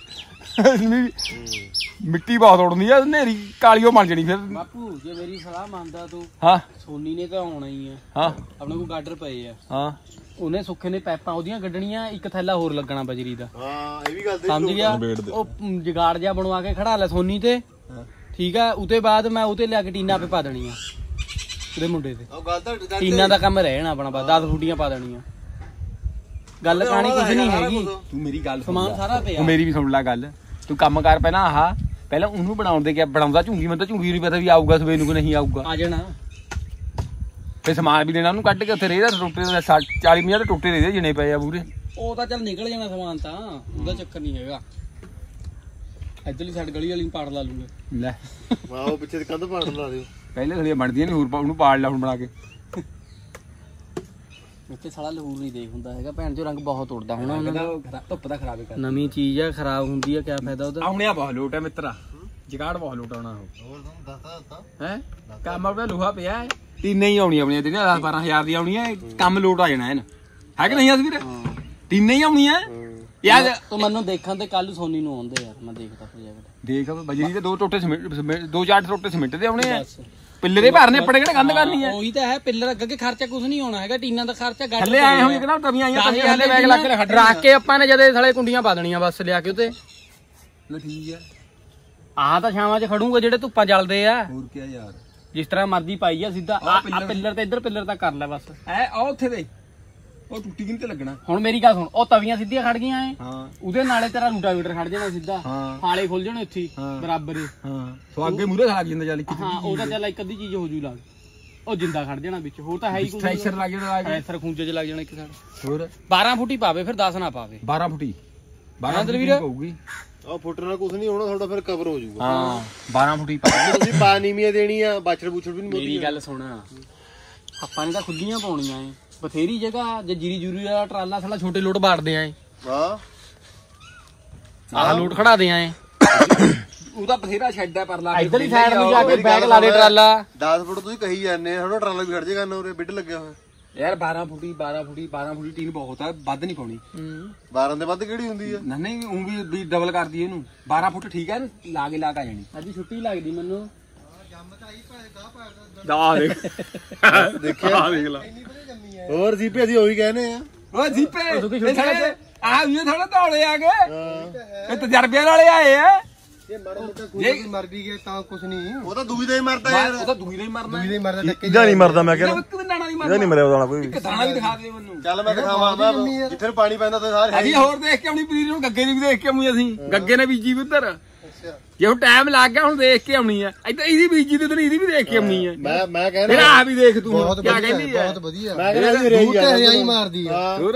ਮਿੱਟੀ ਬਹੁਤ ਉੜਦੀ ਆ ਨੇਰੀ ਕਾਲੀਓ ਬਣ ਜਣੀ ਫਿਰ ਬਾਪੂ ਜੇ ਮੇਰੀ ਸਲਾਹ ਮੰਨਦਾ ਤੂੰ ਹਾਂ ਸੋਨੀ ਨੇ ਤਾਂ ਆਉਣਾ ਹੀ ਆ ਹਾਂ ਆਪਣੇ ਕੋਲ ਗਾਡਰ ਪਏ ਆ ਹਾਂ ਉਹਨੇ ਸੁੱਖੇ ਨੇ ਪੈਪਾਂ ਉਹਦੀਆਂ ਕੱਢਣੀਆਂ ਇੱਕ ਥੈਲਾ ਹੋਰ ਲੱਗਣਾ ਬਜਰੀ ਦਾ ਹਾਂ ਇਹ ਵੀ ਗੱਲ ਤੇ ਸਮਝ ਗਿਆ ਉਹ ਜਗਾੜ ਜਿਹਾ ਬਣਵਾ ਕੇ ਖੜਾ ਲੈ ਸੋਨੀ ਤੇ ਠੀਕ ਆ ਉਤੇ ਬਾਅਦ ਮੈਂ ਉਤੇ ਲਿਆ ਕੇ ਟੀਨਾ ਆਪੇ ਪਾ ਦੇਣੀ ਆ ਉਹਦੇ ਮੁੰਡੇ ਤੇ ਉਹ ਗੱਲ ਤਾਂ ਟੀਨਾ ਦਾ ਕੰਮ ਰਹਿਣਾ ਆਪਣਾ ਬਸ ਦਸ ਫੁੱਟੀਆਂ ਪਾ ਦੇਣੀਆਂ ਗੱਲ ਕਹਾਣੀ ਕੁਝ ਨਹੀਂ ਹੈਗੀ ਤੂੰ ਮੇਰੀ ਗੱਲ ਸੁਣ ਸਮਾਨ ਸਾਰਾ ਪਿਆ ਤੂੰ ਮੇਰੀ ਵੀ ਸੁਣ ਲੈ ਗੱਲ ਤੂੰ ਕੰਮ ਕਰ ਪਹਿਲਾਂ ਆਹ ਪਹਿਲਾਂ ਉਹਨੂੰ ਬਣਾਉਣ ਦੇ ਕਿ ਬਣਾਉਂਦਾ ਝੁੰਗੀ ਮੈਨੂੰ ਤਾਂ ਝੁੰਗੀ ਨਹੀਂ ਪਤਾ ਵੀ ਆਊਗਾ ਸਵੇਰ ਨੂੰ ਕਿ ਨਹੀਂ ਆਊਗਾ ਆ ਜਾਣਾ ਫੇ ਸਮਾਨ ਵੀ ਦੇਣਾ ਉਹਨੂੰ ਕੱਢ ਕੇ ਉੱਥੇ ਰੇਦਾ ਟੁੱਟੇ ਦਾ ਚਾਲੀ ਪੰਜਾਹ ਦੇ ਟੁੱਟੇ ਦੇ ਜਣੇ ਪਏ ਆ ਪੂਰੇ ਉਹ ਤਾਂ ਚੱਲ ਨਿਕਲ ਜਾਣਾ ਸਮਾਨ ਤਾਂ ਉਹਦਾ ਚੱਕਰ ਨਹੀਂ ਹੈਗਾ ਇੱਧਰਲੀ ਸਾਈਡ ਗਲੀ ਵਾਲੀ ਨੂੰ ਪਾੜ ਲਾ ਲੂੰਗੇ ਲੈ ਵਾਓ ਪਿੱਛੇ ਤੇ ਕੰਧ ਪਾੜ ਲਾ ਦਿਓ ਪਹਿਲੇ ਥਲੀਆਂ ਬਣਦੀਆਂ ਨੇ ਹੋਰ ਪਾ- ਉਹਨੂੰ ਪਾੜ ਲਾ ਹੁਣ ਬਣਾ ਕੇ ਉੱਤੇ ਸਾਲਾ ਲਹੂਰ ਨਹੀਂ ਦੇਖ ਹੁੰਦਾ ਹੈਗਾ ਭੈਣ ਚੋ ਰੰਗ ਬਹੁਤ ਉੜਦਾ ਹੁਣ ਧੁੱਪ ਦਾ ਖਰਾਬ ਕਰ ਨਵੀਂ ਚੀਜ਼ ਆ ਖਰਾਬ ਹੁੰਦੀ ਆ ਕਿਆ ਫਾਇਦਾ ਉਹਦਾ ਆਉਣਿਆ ਬਹੁਤ ਲੋਟ ਹੈ ਮਿੱਤਰਾ ਜਗਾੜ ਬਹੁਤ ਲੋਟ ਆਉਣਾ ਉਹ ਹੋਰ ਤੁਹਾਨੂੰ ਦੱਸਦਾ ਦੱਸਦਾ ਹੈ ਕੰਮ ਆਪਣਾ ਲੋਹਾ ਪਿਆ ਹੈ ਤਿੰਨੇ ਹੀ ਆਉਣੀਆਂ ਆਪਣੀਆਂ ਤਿੰਨੇ ਦਸ ਬਾਰਾਂ ਹਜ਼ਾਰ ਦੀ ਆਉਣੀਆਂ ਕੰਮ ਲੋਟ ਆ ਜਾਣਾ ਇਹਨ ਹੈ ਕਿ ਨਹੀਂ ਅਸ ਵੀਰ ਤਿੰਨੇ ਹੀ ਆਉਣੀਆਂ ਯਾਰ ਤੂੰ ਮੈਨੂੰ ਦੇਖਣ ਤੇ ਕੱਲ ਸੋਨੀ ਨੂੰ ਆਉਂਦੇ ਯਾਰ ਮੈਂ ਦੇਖਦਾ ਫਿਰ ਜਾ ਕੇ ਦੇਖ ਬਜਰੀ ਦੇ ਦੋ ਟੋਟੇ ਸਿਮੈਂਟ ਦੋ ਚਾਰ ਟੋਟੇ ਸਿਮੈਂਟ ਦੇ ਆਉਣੇ ਆ ਪਿੱਲਰੇ ਭਰਨੇ ਪੜੇ ਕਿਹੜੇ ਕੰਧ ਕਰਨੀ ਹੈ ਉਹੀ ਤਾਂ ਹੈ ਪਿੱਲਰ ਅੱਗੇ ਕੇ ਖਰਚਾ ਕੁਝ ਨਹੀਂ ਹੋਣਾ ਹੈਗਾ ਟੀਨਾਂ ਦਾ ਖਰਚਾ ਗੱਡ ਥੱਲੇ ਆਏ ਹੋਏ ਕਿਹਨਾਂ ਤਵੀਆਂ ਆਈਆਂ ਤਵੀਆਂ ਥੱਲੇ ਬੈਗ ਲੱਗ ਕੇ ਖੜ ਰੱਖ ਕੇ ਆਪਾਂ ਨੇ ਜਦੇ ਸਾਲੇ ਕੁੰਡੀਆਂ ਪਾ ਦੇਣੀਆਂ ਬਸ ਲਿਆ ਕੇ ਉਤੇ ਲੋ ਠੀਕ ਹੈ ਆਹ ਤਾਂ ਛਾਵਾਂ 'ਚ ਖੜੂਗਾ ਜਿਹੜੇ ਧੁੱਪਾਂ ਜਲਦੇ ਆ ਹੋਰ ਕੀ ਯਾਰ ਜਿਸ ਤਰ੍ਹਾਂ ਮਰਜ਼ੀ ਪਾਈ ਆ ਸਿੱਧਾ ਆ ਪਿੱਲਰ ਤੇ ਇੱਧਰ ਪਿੱਲਰ ਤੱਕ ਕਰ ਲੈ ਬਸ ਐ ਆ ਉੱਥੇ ਦੇ ਉਹ ਟੁੱਟੀ ਕਿੰਨ ਤੇ ਲੱਗਣਾ ਹੁਣ ਮੇਰੀ ਗੱਲ ਸੁਣ ਉਹ ਤਵੀਆਂ ਸਿੱਧੀਆਂ ਖੜ ਗਈਆਂ ਐ ਹਾਂ ਉਹਦੇ ਨਾਲੇ ਤੇਰਾ ਰੂਟਾਵੀਟਰ ਖੜ ਜਾਣਾ ਸਿੱਧਾ ਹਾਂ। ਹਾਲੇ ਖੁੱਲ ਜਾਣੇ ਇੱਥੇ ਹੀ, ਹਾਂ। ਬਰਾਬਰ ਹੀ। ਹਾਂ ਸੋ ਅੱਗੇ ਮੂਰੇ ਲੱਗ ਜਾਂਦਾ ਚੱਲ ਇੱਕ ਹਾਂ ਉਹਦਾ ਚੱਲ ਇੱਕ ਅੱਧੀ ਚੀਜ਼ ਹੋ ਜੂ ਲੱਗ ਉਹ ਜਿੰਦਾ ਖੜ ਜਾਣਾ ਵਿੱਚ ਹੋਰ ਤਾਂ ਹੈ ਹੀ ਕੁਝ ਪ੍ਰੈਸ਼ਰ ਲੱਗ ਜਾਣਾ ਆ ਐਸਰ ਖੂੰਜੇ 'ਚ ਲੱਗ ਜਾਣਾ ਇੱਕ ਸਾਈਡ ਹੋਰ ਬਾਰਾਂ ਫੁੱਟੀ ਪਾਵੇ ਫਿਰ ਦਸ ਨਾ ਪਾਵੇ ਬਾਰਾਂ ਫੁੱਟੀ ਬਾਰਾਂ ਦਲਵੀਰ ਪਊਗੀ ਆ ਫੁੱਟ ਨਾਲ ਕੁਝ ਨਹੀਂ ਹੋਣਾ ਤੁਹਾਡਾ ਫਿਰ ਕਵਰ ਹੋ ਜਾਊਗਾ ਹਾਂ ਬਾਰਾਂ ਫੁੱਟੀ ਪਾ ਤੁਸੀਂ ਪਾ ਨੀਵੀਆਂ ਦੇਣੀ ਆ ਬਾਛੜ ਬੂਛੜ ਵੀ ਨਹੀਂ ਮੋਦੀ ਮੇਰੀ ਗੱਲ ਸੁਣ ਆਪਾਂ ਨੇ ਤਾਂ ਖੁੱਲੀਆਂ ਪਾਉਣੀਆਂ ਏ ਬਥੇਰੀ ਜਗ੍ਹਾ ਜੇ ਜੀਰੀ ਜੂਰੀ ਵਾਲਾ ਟਰਾਲਾ ਸਾਲਾ ਛੋਟੇ ਲੋਟ ਬਾੜਦੇ ਆਏ ਵਾਹ ਆਹ ਲੋਟ ਖੜਾ ਦੇ ਆਏ ਉਹਦਾ ਬਥੇਰਾ ਸ਼ੈੱਡ ਹੈ ਪਰ ਲਾ ਇੱਧਰ ਹੀ ਸਾਈਡ ਨੂੰ ਜਾ ਕੇ ਬੈਗ ਲਾ ਦੇ ਟਰਾਲਾ ਦਸ ਫੁੱਟ ਤੁਸੀਂ ਕਹੀ ਜਾਂਦੇ ਆ ਤੁਹਾਡਾ ਟਰਾਲਾ ਵੀ ਖੜ ਜਾਏਗਾ ਨਾ ਉਰੇ ਬਿੱਡ ਲੱਗਿਆ ਹੋਇਆ ਯਾਰ ਬਾਰਾਂ ਫੁੱਟੀ ਬਾਰਾਂ ਫੁੱਟੀ ਬਾਰਾਂ ਫੁੱਟੀ ਟੀਨ ਬਹੁਤ ਆ ਵੱਧ ਨਹੀਂ ਪਾਉਣੀ ਬਾਰਾਂ ਦੇ ਵੱਧ ਕਿਹੜੀ ਹੁੰਦੀ ਆ ਨਾ ਨਹੀਂ ਉਹ ਵੀ ਡਬਲ ਕਰਦੀ ਇਹਨੂੰ ਬਾਰਾਂ ਫੁੱਟ ਠੀਕ ਹੈ ਲਾ ਕੇ ਲਾ ਕੇ ਆ ਜਾਣੀ ਅੱਜ ਛੁੱਟੀ ਲੱਗਦੀ ਮੈਨੂੰ ਦਾ ਦੇਖ ਦੇਖਿਆ ਆ ਦੇਖ ਲਾ ਹੋਰ ਸੀਪੇ ਅਸੀਂ ਉਹੀ ਕਹਿੰਦੇ ਆ ਓ ਜੀਪੇ ਇਹ ਸਾਰੇ ਆ ਵੀ ਥੋੜਾ ਦੌੜੇ ਆ ਗਏ ਇਹ ਤਜਰਬਿਆਂ ਵਾਲੇ ਆਏ ਆ ਇਹ ਮਾੜਾ ਮੋਟਾ ਕੋਈ ਮਰ ਵੀ ਗਿਆ ਤਾਂ ਕੁਛ ਨਹੀਂ ਉਹ ਤਾਂ ਦੂਈ ਦਾ ਹੀ ਮਰਦਾ ਯਾਰ ਉਹ ਤਾਂ ਦੂਈ ਦਾ ਹੀ ਮਰਨਾ ਦੂਈ ਦੇ ਮਰਦਾ ਟੱਕੇ ਇਹਦਾ ਨਹੀਂ ਮਰਦਾ ਮੈਂ ਕਹਿੰਦਾ ਇੱਕ ਵੀ ਦਾਣਾ ਨਹੀਂ ਇਹਦਾ ਮਰਨਾ ਨਹੀਂ ਮਰਿਆ ਉਹਦਾ ਕੋਈ ਇੱਕ ਦਾਣਾ ਵੀ ਦਿਖਾ ਦੇ ਮੈਨੂੰ ਚੱਲ ਮੈਂ ਦਿਖਾਵਾਂ ਮੈਂ ਜਿੱਥੇ ਨੂੰ ਪਾਣੀ ਪੈਂਦਾ ਤੇ ਸਾਰੇ ਅਸੀਂ ਹੋਰ ਦੇਖ ਕੇ ਆਉਣੀ ਪਨੀਰ ਨੂੰ ਗੱਗੇ ਦੀ ਵੀ ਦੇਖ ਕੇ ਆਉਣੀ ਅਸੀਂ ਗੱਗੇ ਨੇ ਬੀਜੀ ਵੀ ਉੱਧਰ ਜੇ ਹੁਣ ਟਾਈਮ ਲੱਗ ਗਿਆ ਹੁਣ ਦੇਖ ਕੇ ਆਉਣੀ ਆ ਇੱਧਰ ਇਹਦੀ ਬੀਜੀ ਤੇ ਇਹਦੀ ਵੀ ਦੇਖ ਕੇ ਆਉਣੀ ਆ ਮੈਂ ਮੈਂ ਫਿਰ ਕਹਿੰਦਾ ਆ ਵੀ ਦੇਖ ਤੂੰ ਬਹੁਤ ਕੀ ਵਧੀਆ ਕਹਿੰਦੀ ਆ ਬਹੁਤ ਵਧੀਆ ਮੈਂ ਕਹਿੰਦਾ ਜੀ ਰਹੀ ਬੂਟੇ ਹਰਿਆਈ ਮਾਰਦੀ ਆ ਹੋਰ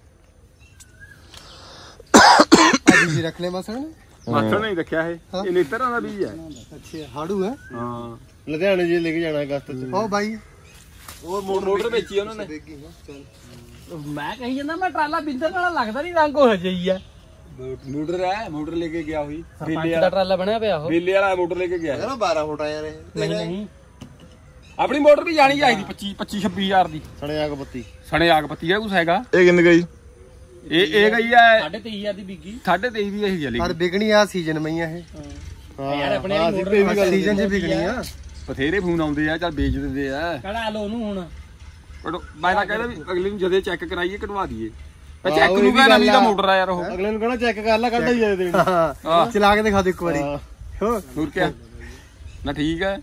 ਬੀਜੀ ਰੱਖ ਲੈ ਮਸਣ ਮਾਥਾ ਨਹੀਂ ਰੱਖਿਆ ਇਹ ਇਹ ਲੀਟਰ ਦਾ ਬੀਜ ਹੈ ਅੱਛਾ ਹਾੜੂ ਹੈ ਹਾਂ ਲੁਧਿਆਣੇ ਜੀ ਲੈ ਕੇ ਜਾਣਾ ਅਗਸਤ ਚ ਉਹ ਬਾਈ ਉਹ ਮੋਟਰ ਵੇਚੀ ਉਹਨਾਂ ਨੇ ਦੇਖੀ ਚੱਲ ਮੈਂ ਕਹੀ ਜਾਂਦਾ ਮੈਂ ਟਰਾਲਾ ਬਿੰਦਰ ਨਾਲ ਲੱਗਦਾ ਨਹੀਂ ਰੰਗ ਹੋ ਜਾਈ ਆ ਮੋਟਰ ਹੈ ਮੋਟਰ ਲੈ ਕੇ ਗਿਆ ਹੋਈ ਸਰਪੰਚ ਦਾ ਟਰਾਲਾ ਬਣਿਆ ਪਿਆ ਉਹ ਵੇਲੇ ਵਾਲਾ ਮੋਟਰ ਲੈ ਕੇ ਗਿਆ ਕਹਿੰਦਾ ਬਾਰਾਂ ਫੁੱਟ ਆ ਯਾਰ ਇਹ ਨਹੀਂ ਨਹੀਂ ਆਪਣੀ ਮੋਟਰ ਵੀ ਜਾਣੀ ਚਾਹੀਦੀ ਪੱਚੀ ਪੱਚੀ ਛੱਬੀ ਹਜ਼ਾਰ ਦੀ ਸਣੇ ਅੱਗ ਬੱਤੀ ਸਣੇ ਆਗ ਪੱਤੀ ਹੈ ਕੁਛ ਹੈਗਾ ਇਹ ਕਿੰਨੇ ਗਈ ਇਹ ਇਹ ਗਈ ਹੈ ਸਾਢੇ ਤੇਈ ਹਜ਼ਾਰ ਦੀ ਵਿਕੀ ਸਾਢੇ ਤੇਈ ਦੀ ਇਹੀ ਚਲੀ ਪਰ ਵਿਕਣੀ ਆ ਸੀਜ਼ਨ ਮਈਆਂ ਇਹ ਹਾਂ ਯਾਰ ਆਪਣੇ ਹਾਂ, ਮੋਟਰ ਸੀਪੇ ਵੀ ਗੱਲ ਸੀਜ਼ਨ 'ਚ ਵਿਕਣੀ ਆ ਬਥੇਰੇ ਫੋਨ ਆਉਂਦੇ ਆ ਚੱਲ ਵੇਚ ਦਿੰਦੇ ਆ ਕਢਾ ਲਓ ਉਹਨੂੰ ਹੁਣ ਪਰ ਮੈਂ ਤਾਂ ਕਹਿੰਦਾ ਵੀ ਅਗਲੇ ਨੂੰ ਜਦੇ ਚੈੱਕ ਕਰਾਈਏ ਕਢਵਾ ਦਈਏ ਹਾਂ, ਚੈੱਕ ਉਹੀ ਨੂੰ ਵੀ ਕਹਿੰਦਾ ਗੱਲ ਨਵੀਂ ਆ। ਦਾ ਮੋਟਰ ਆ ਯਾਰ ਉਹ ਅਗਲੇ ਨੂੰ ਕਹਣਾ ਚੈੱਕ ਕਰ ਲੈ ਕੱਢ ਹੀ ਜਾਏ ਦੇਣ ਹਾਂ ਚਲਾ ਕੇ ਦਿਖਾ ਦੇ ਇੱਕ ਵਾਰੀ ਹਾਂ। ਹੋ ਹੋਰ ਕਿਆ ਨਾ ਠੀਕ ਹੈ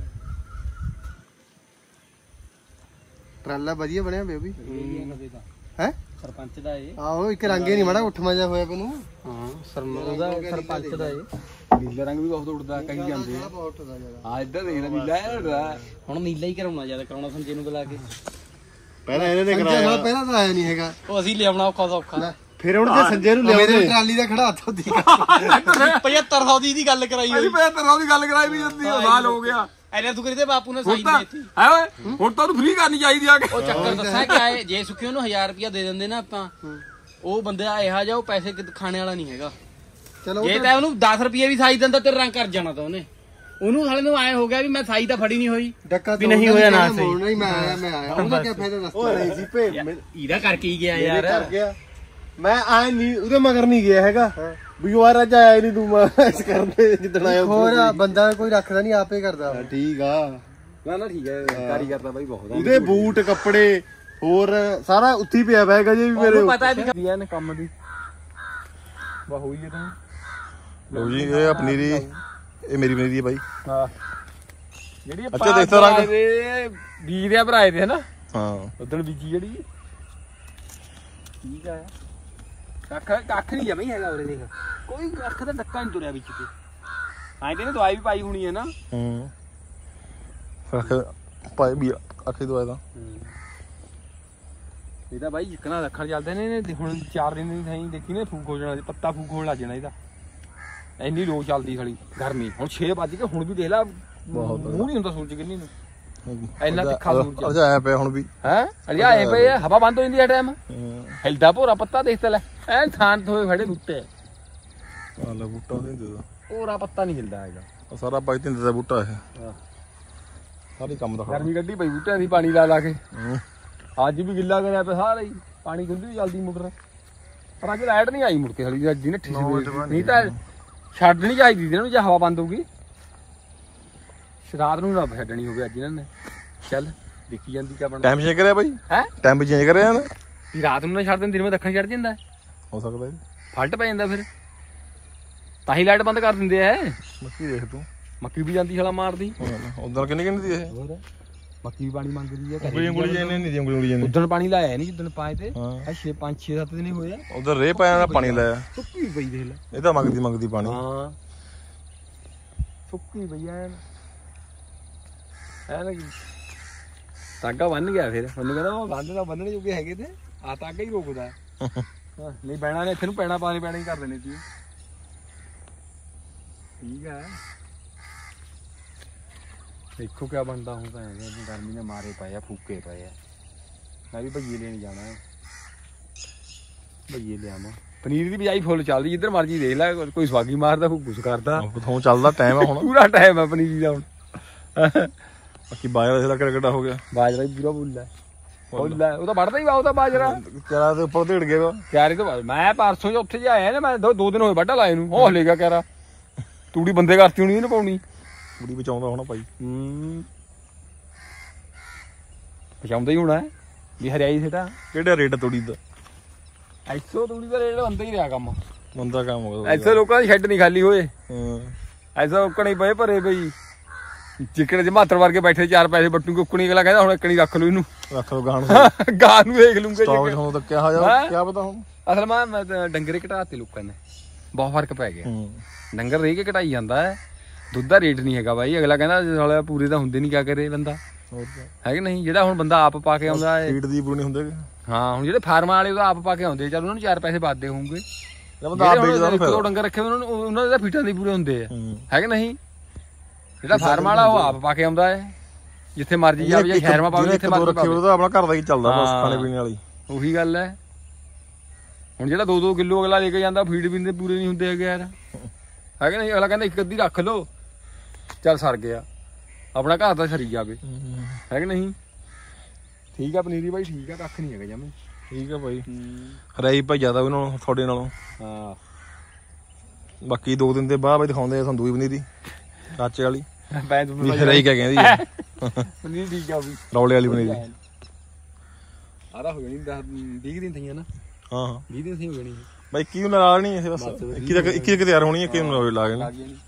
ਟਰਾਲਾ ਵਧੀਆ ਬਣਿਆ ਪਿਆ ਵੀ ਹੈ ਸਰਪੰਚ ਦਾ ਇਹ ਆਹੋ ਇੱਕ ਰੰਗੇ ਨਹੀਂ ਮਾੜਾ ਉੱਠ ਮਜਾ ਹੋਇਆ ਮੈਨੂੰ ਹਾਂ ਸਰਮ ਉਹਦਾ ਸਰਪੰਚ ਦਾ ਇਹ ਨੀਲਾ ਰੰਗ ਵੀ ਬਹੁਤ ਉੱਡਦਾ ਕਹੀ ਜਾਂਦੇ ਆ ਬਹੁਤ ਉੱਠਦਾ ਜਿਆਦਾ ਆ ਇੱਧਰ ਦੇਖ ਲੈ ਨੀਲਾ ਹੈ ਉੱਡਦਾ ਹੁਣ ਨੀਲਾ ਹੀ ਕਰਾਉਣਾ ਜਿਆਦਾ ਕਰਾਉਣਾ ਸੰਜੇ ਨੂੰ ਬੁਲਾ ਕੇ ਪਹਿਲਾਂ ਇਹਨੇ ਨੇ ਸੰਜੇ ਕਰਾਇਆ ਨਾਲ ਪਹਿਲਾਂ ਤਾਂ ਆਇਆ ਨਹੀਂ ਹੈਗਾ ਉਹ ਅਸੀਂ ਲਿਆਉਣਾ ਔਖਾ ਸੌਖਾ ਫਿਰ ਹੁਣ ਜੇ ਸੰਜੇ ਨੂੰ ਮੇਰੇ ਲਿਆਉਂਦੇ ਟਰਾਲੀ ਦਾ ਖੜਾ ਹੱਥ ਦੀ ਪਝੱਤਰ ਸੌ ਦੀ ਦੀ ਗੱਲ ਕਰਾਈ ਅਸੀਂ ਪਏ ਤਰ੍ਹਾਂ ਦੀ ਗੱਲ ਕਰਾਈ ਵੀ ਜਾਂਦੀ ਆ ਸਾਲ ਹੋ ਗਿਆ ਐਨੇ ਤੂੰ ਕਰੀਦੇ ਬਾਪੂ ਨੇ ਹੁਣ ਸਾਈ ਤਾਂ ਦੇਤੀ ਹੈ ਓਏ ਹੁਣ ਤਾਂ ਉਹਨੂੰ ਫ੍ਰੀ ਕਰਨੀ ਚਾਹੀਦੀ ਆ ਉਹ ਚੱਕਰ ਦੱਸਾਂ ਕਿਆ ਹੈ ਜੇ ਸੁੱਖੀ ਉਹਨੂੰ ਹਜ਼ਾਰ ਰੁਪਇਆ ਦੇ ਦਿੰਦੇ ਨਾ ਆਪਾਂ ਉਹ ਬੰਦਾ ਇਹੋ ਜਿਹਾ ਉਹ ਪੈਸੇ ਕਿਤੇ ਖਾਣੇ ਵਾਲਾ ਨਹੀਂ ਹੈਗਾ ਚਲੋ ਜੇ ਤਾਂ ਉਹਨੂੰ ਦਸ ਰੁਪਏ ਵੀ ਸਾਈ ਦਿੰਦਾ ਤੇ ਰੰਗ ਕਰ ਜਾਣਾ ਤਾਂ ਉਹਨੇ ਉਹਨੂੰ ਹਾਲੇ ਨੂੰ ਆਏ ਹੋ ਗਿਆ ਵੀ ਮੈਂ ਸਾਈ ਤਾਂ ਫੜੀ ਨਹੀਂ ਹੋਈ ਡੱਕਾ ਵੀ ਨਹੀਂ ਹੋਇਆ ਨਾ ਸਹੀ। ਮੋੜਨਾ ਹੀ ਮੈਂ ਆਇਆ ਮੈਂ ਆਇਆ ਉਹਦਾ ਕੀ ਫਾਇਦਾ ਦੱਸ ਉਹ ਨਹੀਂ ਸੀਪੇ ਇਹਦਾ ਕਰਕੇ ਹੀ ਗਿਆ ਮੇਰੇ ਯਾਰ ਕਰ ਗਿਆ ਮੈਂ ਆਏ ਨਹੀਂ ਉਹਦੇ ਮਗਰ ਨਹੀਂ ਗਿਆ ਹੈਗਾ ਵੀ ਉਹ ਅੱਜ ਆਇਆ ਨਹੀਂ ਤੂੰ ਮੈਂ ਇਸ ਕਰਦੇ ਜਿੱਦਣ ਆਇਆ ਹੋਰ ਬੰਦਾ ਕੋਈ ਰੱਖਦਾ ਨਹੀਂ ਆਪੇ ਕਰਦਾ ਠੀਕ ਆ ਨਾ ਨਾ ਠੀਕ ਹੈ ਕਾਰੀਗਰ ਤਾਂ ਬਾਈ ਬਹੁਤ ਆ ਉਹਦੇ ਬੂਟ ਕੱਪੜੇ ਹੋਰ ਸਾਰਾ ਉੱਥੇ ਹੀ ਪਿਆ ਬੈਗਾ ਜੇ ਵੀ ਮੇਰੇ ਉਹਨੂੰ ਪਤਾ ਵੀ ਵਧੀਆ ਨੇ ਕੰਮ ਦੀ ਬਾ ਹੋਈ ਹੈ ਤਾਂ ਲਓ ਜੀ ਇਹ ਪਨੀਰੀ ਇਹ ਮੇਰੀ ਪਨੀਰੀ ਹੈ ਬਾਈ ਹਾਂ ਜਿਹੜੀ ਅੱਛਾ, ਦੇਖ ਤਾਂ ਰੰਗ। ਦੇ ਬੀਜ ਦੇ ਭਰਾਏ ਦੇ ਹਨਾ ਹਾਂ ਉਦੋਂ ਬੀਜੀ ਜਿਹੜੀ ਠੀਕ ਆ ਕੱਖ ਕੱਖ ਨਹੀਂ ਜਮਈ ਹੈਗਾ ਉਰੇ ਦੇਖ ਕੋਈ ਕੱਖ ਦਾ ਡੱਕਾ ਨਹੀਂ ਤੁਰਿਆ ਵਿੱਚ ਤੇ ਆਏ ਤੇ ਨੇ ਦਵਾਈ ਵੀ ਪਾਈ ਹੋਣੀ ਹੈ ਨਾ ਹੂੰ ਅੱਖ ਪਾਈ ਵੀ ਅੱਖੀ ਦਵਾਈ ਦਾ ਇਹਦਾ ਬਾਈ ਜਿੱਕਣਾ ਰੱਖਣ ਚੱਲਦੇ ਨੇ ਇਹਨੇ ਹੁਣ ਚਾਰ ਦਿਨ ਦੀ ਥਾਈ ਦੇਖੀ ਨੇ ਫੂਕ ਹੋ ਜਾਣਾ ਪੱਤਾ ਫੂਕ ਹੋਣ ਲੱਗ ਜਾਣਾ ਇਹਦਾ ਇੰਨੀ ਲੋ ਚੱਲਦੀ ਸਾਲੀ ਗਰਮੀ ਹੁਣ ਛੇ ਵੱਜ ਕੇ ਹੁਣ ਵੀ ਦੇਖ ਲੈ ਬਹੁਤ ਮੂੰਹ ਨਹੀਂ ਹੁੰਦਾ ਸੂਰਜ ਕਿੰਨੀ ਨੂੰ ਇੰਨਾ ਤਿੱਖਾ ਸੂਰਜ ਅਜਾ ਆਇਆ ਪਿਆ ਹੁਣ ਵੀ ਹੈ ਅਜੇ ਆਏ ਪਏ ਆ, ਹਵਾ ਬੰਦ ਹੋ ਜਾਂਦੀ ਹੈ ਟਾਈਮ ਹਿਲਦਾ ਭੋਰਾ ਪੱਤਾ ਦੇਖ ਤੇ ਲੈ ਐ ਥਾਂ ਹੋਏ ਖੜੇ ਬੂਟੇ ਆ ਲੈ ਬੂਟਾ ਦੇ ਦੇ ਭੋਰਾ ਪੱਤਾ ਨਹੀਂ ਹਿਲਦਾ ਹੈਗਾ ਉਹ ਸਾਰਾ ਬਾਈ ਤਿੰਦੇ ਦਾ ਬੂਟਾ ਇਹ ਸਾਰੀ ਕੰਮ ਦਾ ਗਰਮੀ ਕੱਢੀ ਪਈ ਬੂਟਿਆਂ ਦੀ ਪਾਣੀ ਲਾ ਲਾ ਕੇ ਹੂੰ। ਅੱਜ ਵੀ ਗਿੱਲਾ ਕਰਿਆ ਪਿਆ ਸਾਰਾ ਹੀ ਪਾਣੀ ਖੁੱਲਦੀ ਜਲਦੀ ਮੋਟਰ ਪਰ ਅੱਜ ਲਾਈਟ ਨਹੀਂ ਆਈ ਮੁੜ ਕੇ ਸਾਲੀ ਅੱਜ ਨੇ ਠੀਕ ਨਹੀਂ ਤਾਂ ਛੱਡਣੀ ਚਾਹੀਦੀ ਸੀ ਇਹਨਾਂ ਨੂੰ ਜੇ ਹਵਾ ਬੰਦ ਹੋਊਗੀ ਰਾਤ ਨੂੰ ਨਾ ਛੱਡਣੀ ਹੋਵੇ ਅੱਜ ਇਹਨਾਂ ਨੇ ਚੱਲ ਦੇਖੀ ਜਾਂਦੀ ਕਿਆ ਬਣਦਾ ਟਾਈਮ ਚੇਂਜ ਕਰਿਆ ਬਾਈ ਹੈ ਟਾਈਮ ਵੀ ਚੇਂਜ ਕਰਿਆ ਨਾ ਵੀ ਰਾਤ ਨੂੰ ਨਾ ਛੱਡ ਦਿਨ ਦਿਨ ਵਿੱਚ ਦੱਖਣ ਚੜ ਜਾਂਦਾ ਹੋ ਸਕਦਾ ਜੀ ਫਲਟ ਪੈ ਜਾਂਦਾ ਫਿਰ ਤਾਂ ਹੀ ਲਾਈਟ ਬੰਦ ਕਰ ਦਿੰਦੇ ਐ ਮੱਕੀ ਦੇਖ ਤੂੰ ਮੱਕੀ ਵੀ ਜਾਂਦੀ ਛਲਾ ਮਾਰਦੀ ਉਦੋਂ ਕਿੰਨੀ ਕਿੰਨੀ ਦੀ ਇਹ ਹੋਰ ਮੱਕੀ ਵੀ ਪਾਣੀ ਮੰਗਦੀ ਹੈ ਉਂਗਲੀ ਉਂਗਲੀ ਜਾਂਦੇ ਨਹੀਂ ਦੀ ਉਂਗਲੀ ਉਂਗਲੀ ਜਾਂਦੀ ਉਦੋਂ ਪਾਣੀ ਲਾਇਆ ਨਹੀਂ ਜਿੱਦਣ ਪਾਏ ਤੇ ਹਾਂ ਆ ਛੇ ਪੰਜ ਛੇ ਸੱਤ ਦਿਨ ਹੀ ਹੋਏ ਆ ਉਧਰ ਰੇ ਪਾਇਆ ਦਾ ਪਾਣੀ ਲਾਇਆ ਸੁੱਕੀ ਪਈ ਦੇਖ ਲੈ ਇਹ ਤਾਂ ਮੰਗਦੀ ਮੰਗਦੀ ਪਾਣੀ ਹਾਂ ਸੁੱਕੀ ਪਈ ਐਨ ਐ ਲੱਗੀ ਤਾਗਾ ਬੰਨ ਗਿਆ ਫਿਰ ਮੈਨੂੰ ਕਹਿੰਦਾ ਉਹ ਬੰਨ ਦਾ ਬੰਨਣੇ ਜੋਗੇ ਹੈਗੇ ਤੇ ਆ ਤਾਗਾ ਹੀ ਰੋਕਦਾ ਹਾਂ ਨਹੀਂ ਪੈਣਾ ਨੇ ਇੱਥੇ ਨੂੰ ਪੈਣਾ ਪਾਣੀ ਪੈਣਾ ਹੀ ਕਰ ਦੇਣੇ ਸੀ ਠੀਕ ਹੈ ਦੇਖੋ ਕਿਆ ਬਣਦਾ ਹੁਣ ਤਾਂ ਗਰਮੀ ਨੇ ਮਾਰੇ ਪਏ ਆ ਫੂਕੇ ਪਏ ਆ ਮੈਂ ਵੀ ਭਈਏ ਲੈਣ ਜਾਣਾ ਹੈ ਭਈਏ ਲਿਆਵਾਂ ਪਨੀਰ ਦੀ ਬਜਾਈ ਫੁੱਲ ਚੱਲਦੀ ਜਿੱਧਰ ਮਰਜੀ ਦੇਖ ਲੈ ਕੋਈ ਸਵਾਗੀ ਮਾਰਦਾ ਕੋਈ ਕੁਛ ਕਰਦਾ ਹੁਣ ਚੱਲਦਾ ਟਾਈਮ ਆ ਹੁਣ ਪੂਰਾ ਟਾਈਮ ਹੈ ਪਨੀਰੀ ਦਾ ਹੁਣ ਬਾਕੀ ਬਾਜਰਾ ਦੇ ਲੱਕੜ ਕੱਟਾ ਹੋ ਗਿਆ ਬਾਜਰਾ ਵੀ ਪੂਰਾ ਬੁੱਲਾ ਬੁੱਲਾ ਉਹ ਤਾਂ ਵੜਦਾ ਹੀ ਵਾ ਉਹ ਤਾਂ ਬਾਜਰਾ ਚਲਾ ਦੇ ਉੱਪਰ ਢੇੜ ਗਿਆ ਕਿਆਰੇ ਤੋਂ ਮੈਂ ਪਰਸੋਂ ਚ ਉੱਥੇ ਜਾ ਆਇਆ ਨਾ ਮੈਂ ਦੋ ਦੋ ਦਿਨ ਹੋਏ ਵੱਢਾ ਲਾਏ ਨੂੰ ਉਹ ਲੈ ਗਿਆ ਕਿਆਰਾ ਤੂੜੀ ਬੰਦੇ ਕਰਤੀ ਹੋਣੀ ਇਹਨੇ ਪਾਉਣੀ ਬੁੜੀ ਬਚਾਉਂਦਾ ਹੋਣਾ ਭਾਈ। ਹੂੰ ਪਛਾਉਂਦਾ ਹੀ ਹੋਣਾ ਵੀ ਹਰਿਆਈ ਸਿੱਟਾ। ਕਿਹੜਾ ਰੇਟ ਤੂੜੀ ਦਾ? ਐਸੋ ਤੂੜੀ ਦਾ ਰੇਟ ਹੁੰਦਾ ਹੀ ਰਿਹਾ ਕੰਮ। ਮੰਦਾ ਕੰਮ ਹੋ ਗਿਆ। ਐਸੋ ਲੋਕਾਂ ਦੀ ਸ਼ੈੱਡ ਨਹੀਂ ਖਾਲੀ ਹੋਏ। ਹਾਂ ਐਸਾ ਉੱਕਣੀ ਪਏ ਭਰੇ ਬਈ ਜਿੱਕੜੇ ਚ ਮਾਤਰ ਵਰਗੇ ਬੈਠੇ ਚਾਰ ਪੈਸੇ ਬੱਟੂ ਕੁੱਕਣੀ ਅਗਲਾ ਕਹਿੰਦਾ ਹੁਣ ਇੱਕਣੀ ਰੱਖ ਲਓ ਇਹਨੂੰ। ਰੱਖ ਲਓ ਗਾਂ ਨੂੰ। ਗਾਂ ਨੂੰ ਦੇਖ ਲੂੰਗੇ ਸਟਾਕ ਹੁਣ ਤਾਂ ਕਿਹਾ ਜਾ ਕਿਆ ਪਤਾ ਹੁਣ। ਅਸਲ ਮੈਂ ਮੈਂ ਤਾਂ ਡੰਗਰੇ ਘਟਾਤੇ ਲੋਕਾਂ ਨੇ ਬਹੁਤ ਫਰਕ ਪੈ ਗਿਆ। ਹੂੰ ਡੰਗਰ ਰਹਿ ਕੇ ਘਟਾਈ ਜਾਂਦਾ ਹੈ। ਦੁੱਧ ਦਾ ਰੇਟ ਨਹੀਂ ਹੈਗਾ ਬਾਈ। ਅਗਲਾ ਕਹਿੰਦਾ ਸਾਲੇ ਪੂਰੇ ਤਾਂ ਹੁੰਦੇ ਨਹੀਂ ਕਿਆ ਕਰੇ ਬੰਦਾ ਹੋਰ ਹੈ ਕਿ ਨਹੀਂ। ਜਿਹੜਾ ਹੁਣ ਬੰਦਾ ਆਪ ਪਾ ਕੇ ਆਉਂਦਾ ਹੈ ਫੀਡ ਦੀ ਬੁਣੀ ਹੁੰਦੇ ਹਾਂ ਹੁਣ ਜਿਹੜੇ ਫਾਰਮਾਂ ਵਾਲੇ ਉਹ ਆਪ ਪਾ ਕੇ ਆਉਂਦੇ ਚੱਲ ਉਹਨਾਂ ਨੂੰ ਚਾਰ ਪੈਸੇ ਵੱਧਦੇ ਹੋਣਗੇ। ਜਾਂ ਬੰਦਾ ਆਪ ਵੇਚਦਾ ਇੱਕ ਦੋ ਡੰਗਰ ਰੱਖੇ ਉਹਨਾਂ ਨੂੰ ਉਹਨਾਂ ਦੇ ਤਾਂ ਫੀਟਾਂ ਦੇ ਪੂਰੇ ਹੁੰਦੇ ਆ ਹੂੰ ਹੈ ਕਿ ਨਹੀਂ। ਜਿਹੜਾ ਫਾਰਮ ਵਾਲਾ ਉਹ ਆਪ ਪਾ ਕੇ ਆਉਂਦਾ ਹੈ ਜਿੱਥੇ ਮਰਜੀ ਜਾਵੇ ਜਾਂ ਸ਼ਹਿਰ ਮਾ ਪਾਵੇ ਜਿੱਥੇ ਮਰਜੀ ਰੱਖੇ ਉਹਦਾ ਆਪਣਾ ਘਰ ਦਾ ਹੀ ਚੱਲਦਾ ਬਸ ਖਾਣੇ ਪੀਣੇ ਵਾਲੀ। ਉਹੀ ਗੱਲ ਹੈ। ਹੁਣ ਜਿਹੜਾ ਦੋ ਦੋ ਕਿਲੋ ਅਗਲਾ ਲੈ ਕੇ ਜਾਂਦਾ ਫੀਡ ਵੀ ਪੂਰੇ ਨਹੀਂ ਹੁੰਦੇ ਹੈਗੇ ਯਾਰ ਹੈ ਕਿ ਨਹੀਂ। ਅਗਲਾ ਕਹਿੰਦਾ ਇੱਕ ਅੱਧੀ ਰੱਖ ਲਓ ਚੱਲ ਸਰ ਗਿਆ ਆਪਣਾ ਘਰ ਦਾ ਸਰੀ ਜਾਵੇ ਹੈ ਕਿ ਨਹੀਂ। ਠੀਕ ਆ ਪਨੀਰੀ ਬਾਈ ਠੀਕ ਆ ਕੱਖ ਨਹੀਂ ਹੈਗਾ ਜਮੇ ਠੀਕ ਆ ਭਾਈ। ਹਰਾਈ ਭਾਈ ਜ਼ਿਆਦਾ ਉਹਨਾਂ ਨਾਲੋਂ ਤੁਹਾਡੇ ਨਾਲੋਂ। ਹਾਂ ਬਾਕੀ ਦੋ ਦਿਨ ਦੇ ਬਾਅਦ ਬਾਈ ਦਿਖਾਉਂਦੇ ਆ ਤੁਹਾਨੂੰ ਦੂਈ ਪਨੀਰੀ ਕਾਚੇ ਵਾਲੀ। ਮੈਂ ਵੀ ਹਰਾਈ ਕਿਆ ਕਹਿੰਦੀ ਹੈ ਪਨੀਰੀ ਠੀਕ ਆ ਵੀ ਰੌਲੇ ਵਾਲੀ ਪਨੀਰੀ। ਆਰਾ ਹੋ ਜਾਣੀ ਦਸ ਵੀਹ ਦਿਨ ਥਈਆਂ ਨਾ। ਹਾਂ ਹਾਂ ਵੀਹ ਦਿਨ ਥਈ ਹੋ ਜਾਣੀ ਬਾਈ ਇੱਕੀ ਨੂੰ ਲਾ ਲੈਣੀ ਇਹ ਬਸ। ਇੱਕੀ ਤੱਕ ਇੱਕੀ ਤੱਕ ਤਿਆਰ ਹੋਣੀ ਹੈ। ਇੱਕੀ ਨੂੰ ਲਾ ਕੇ ਲੱਗ ਜਾਣੀ।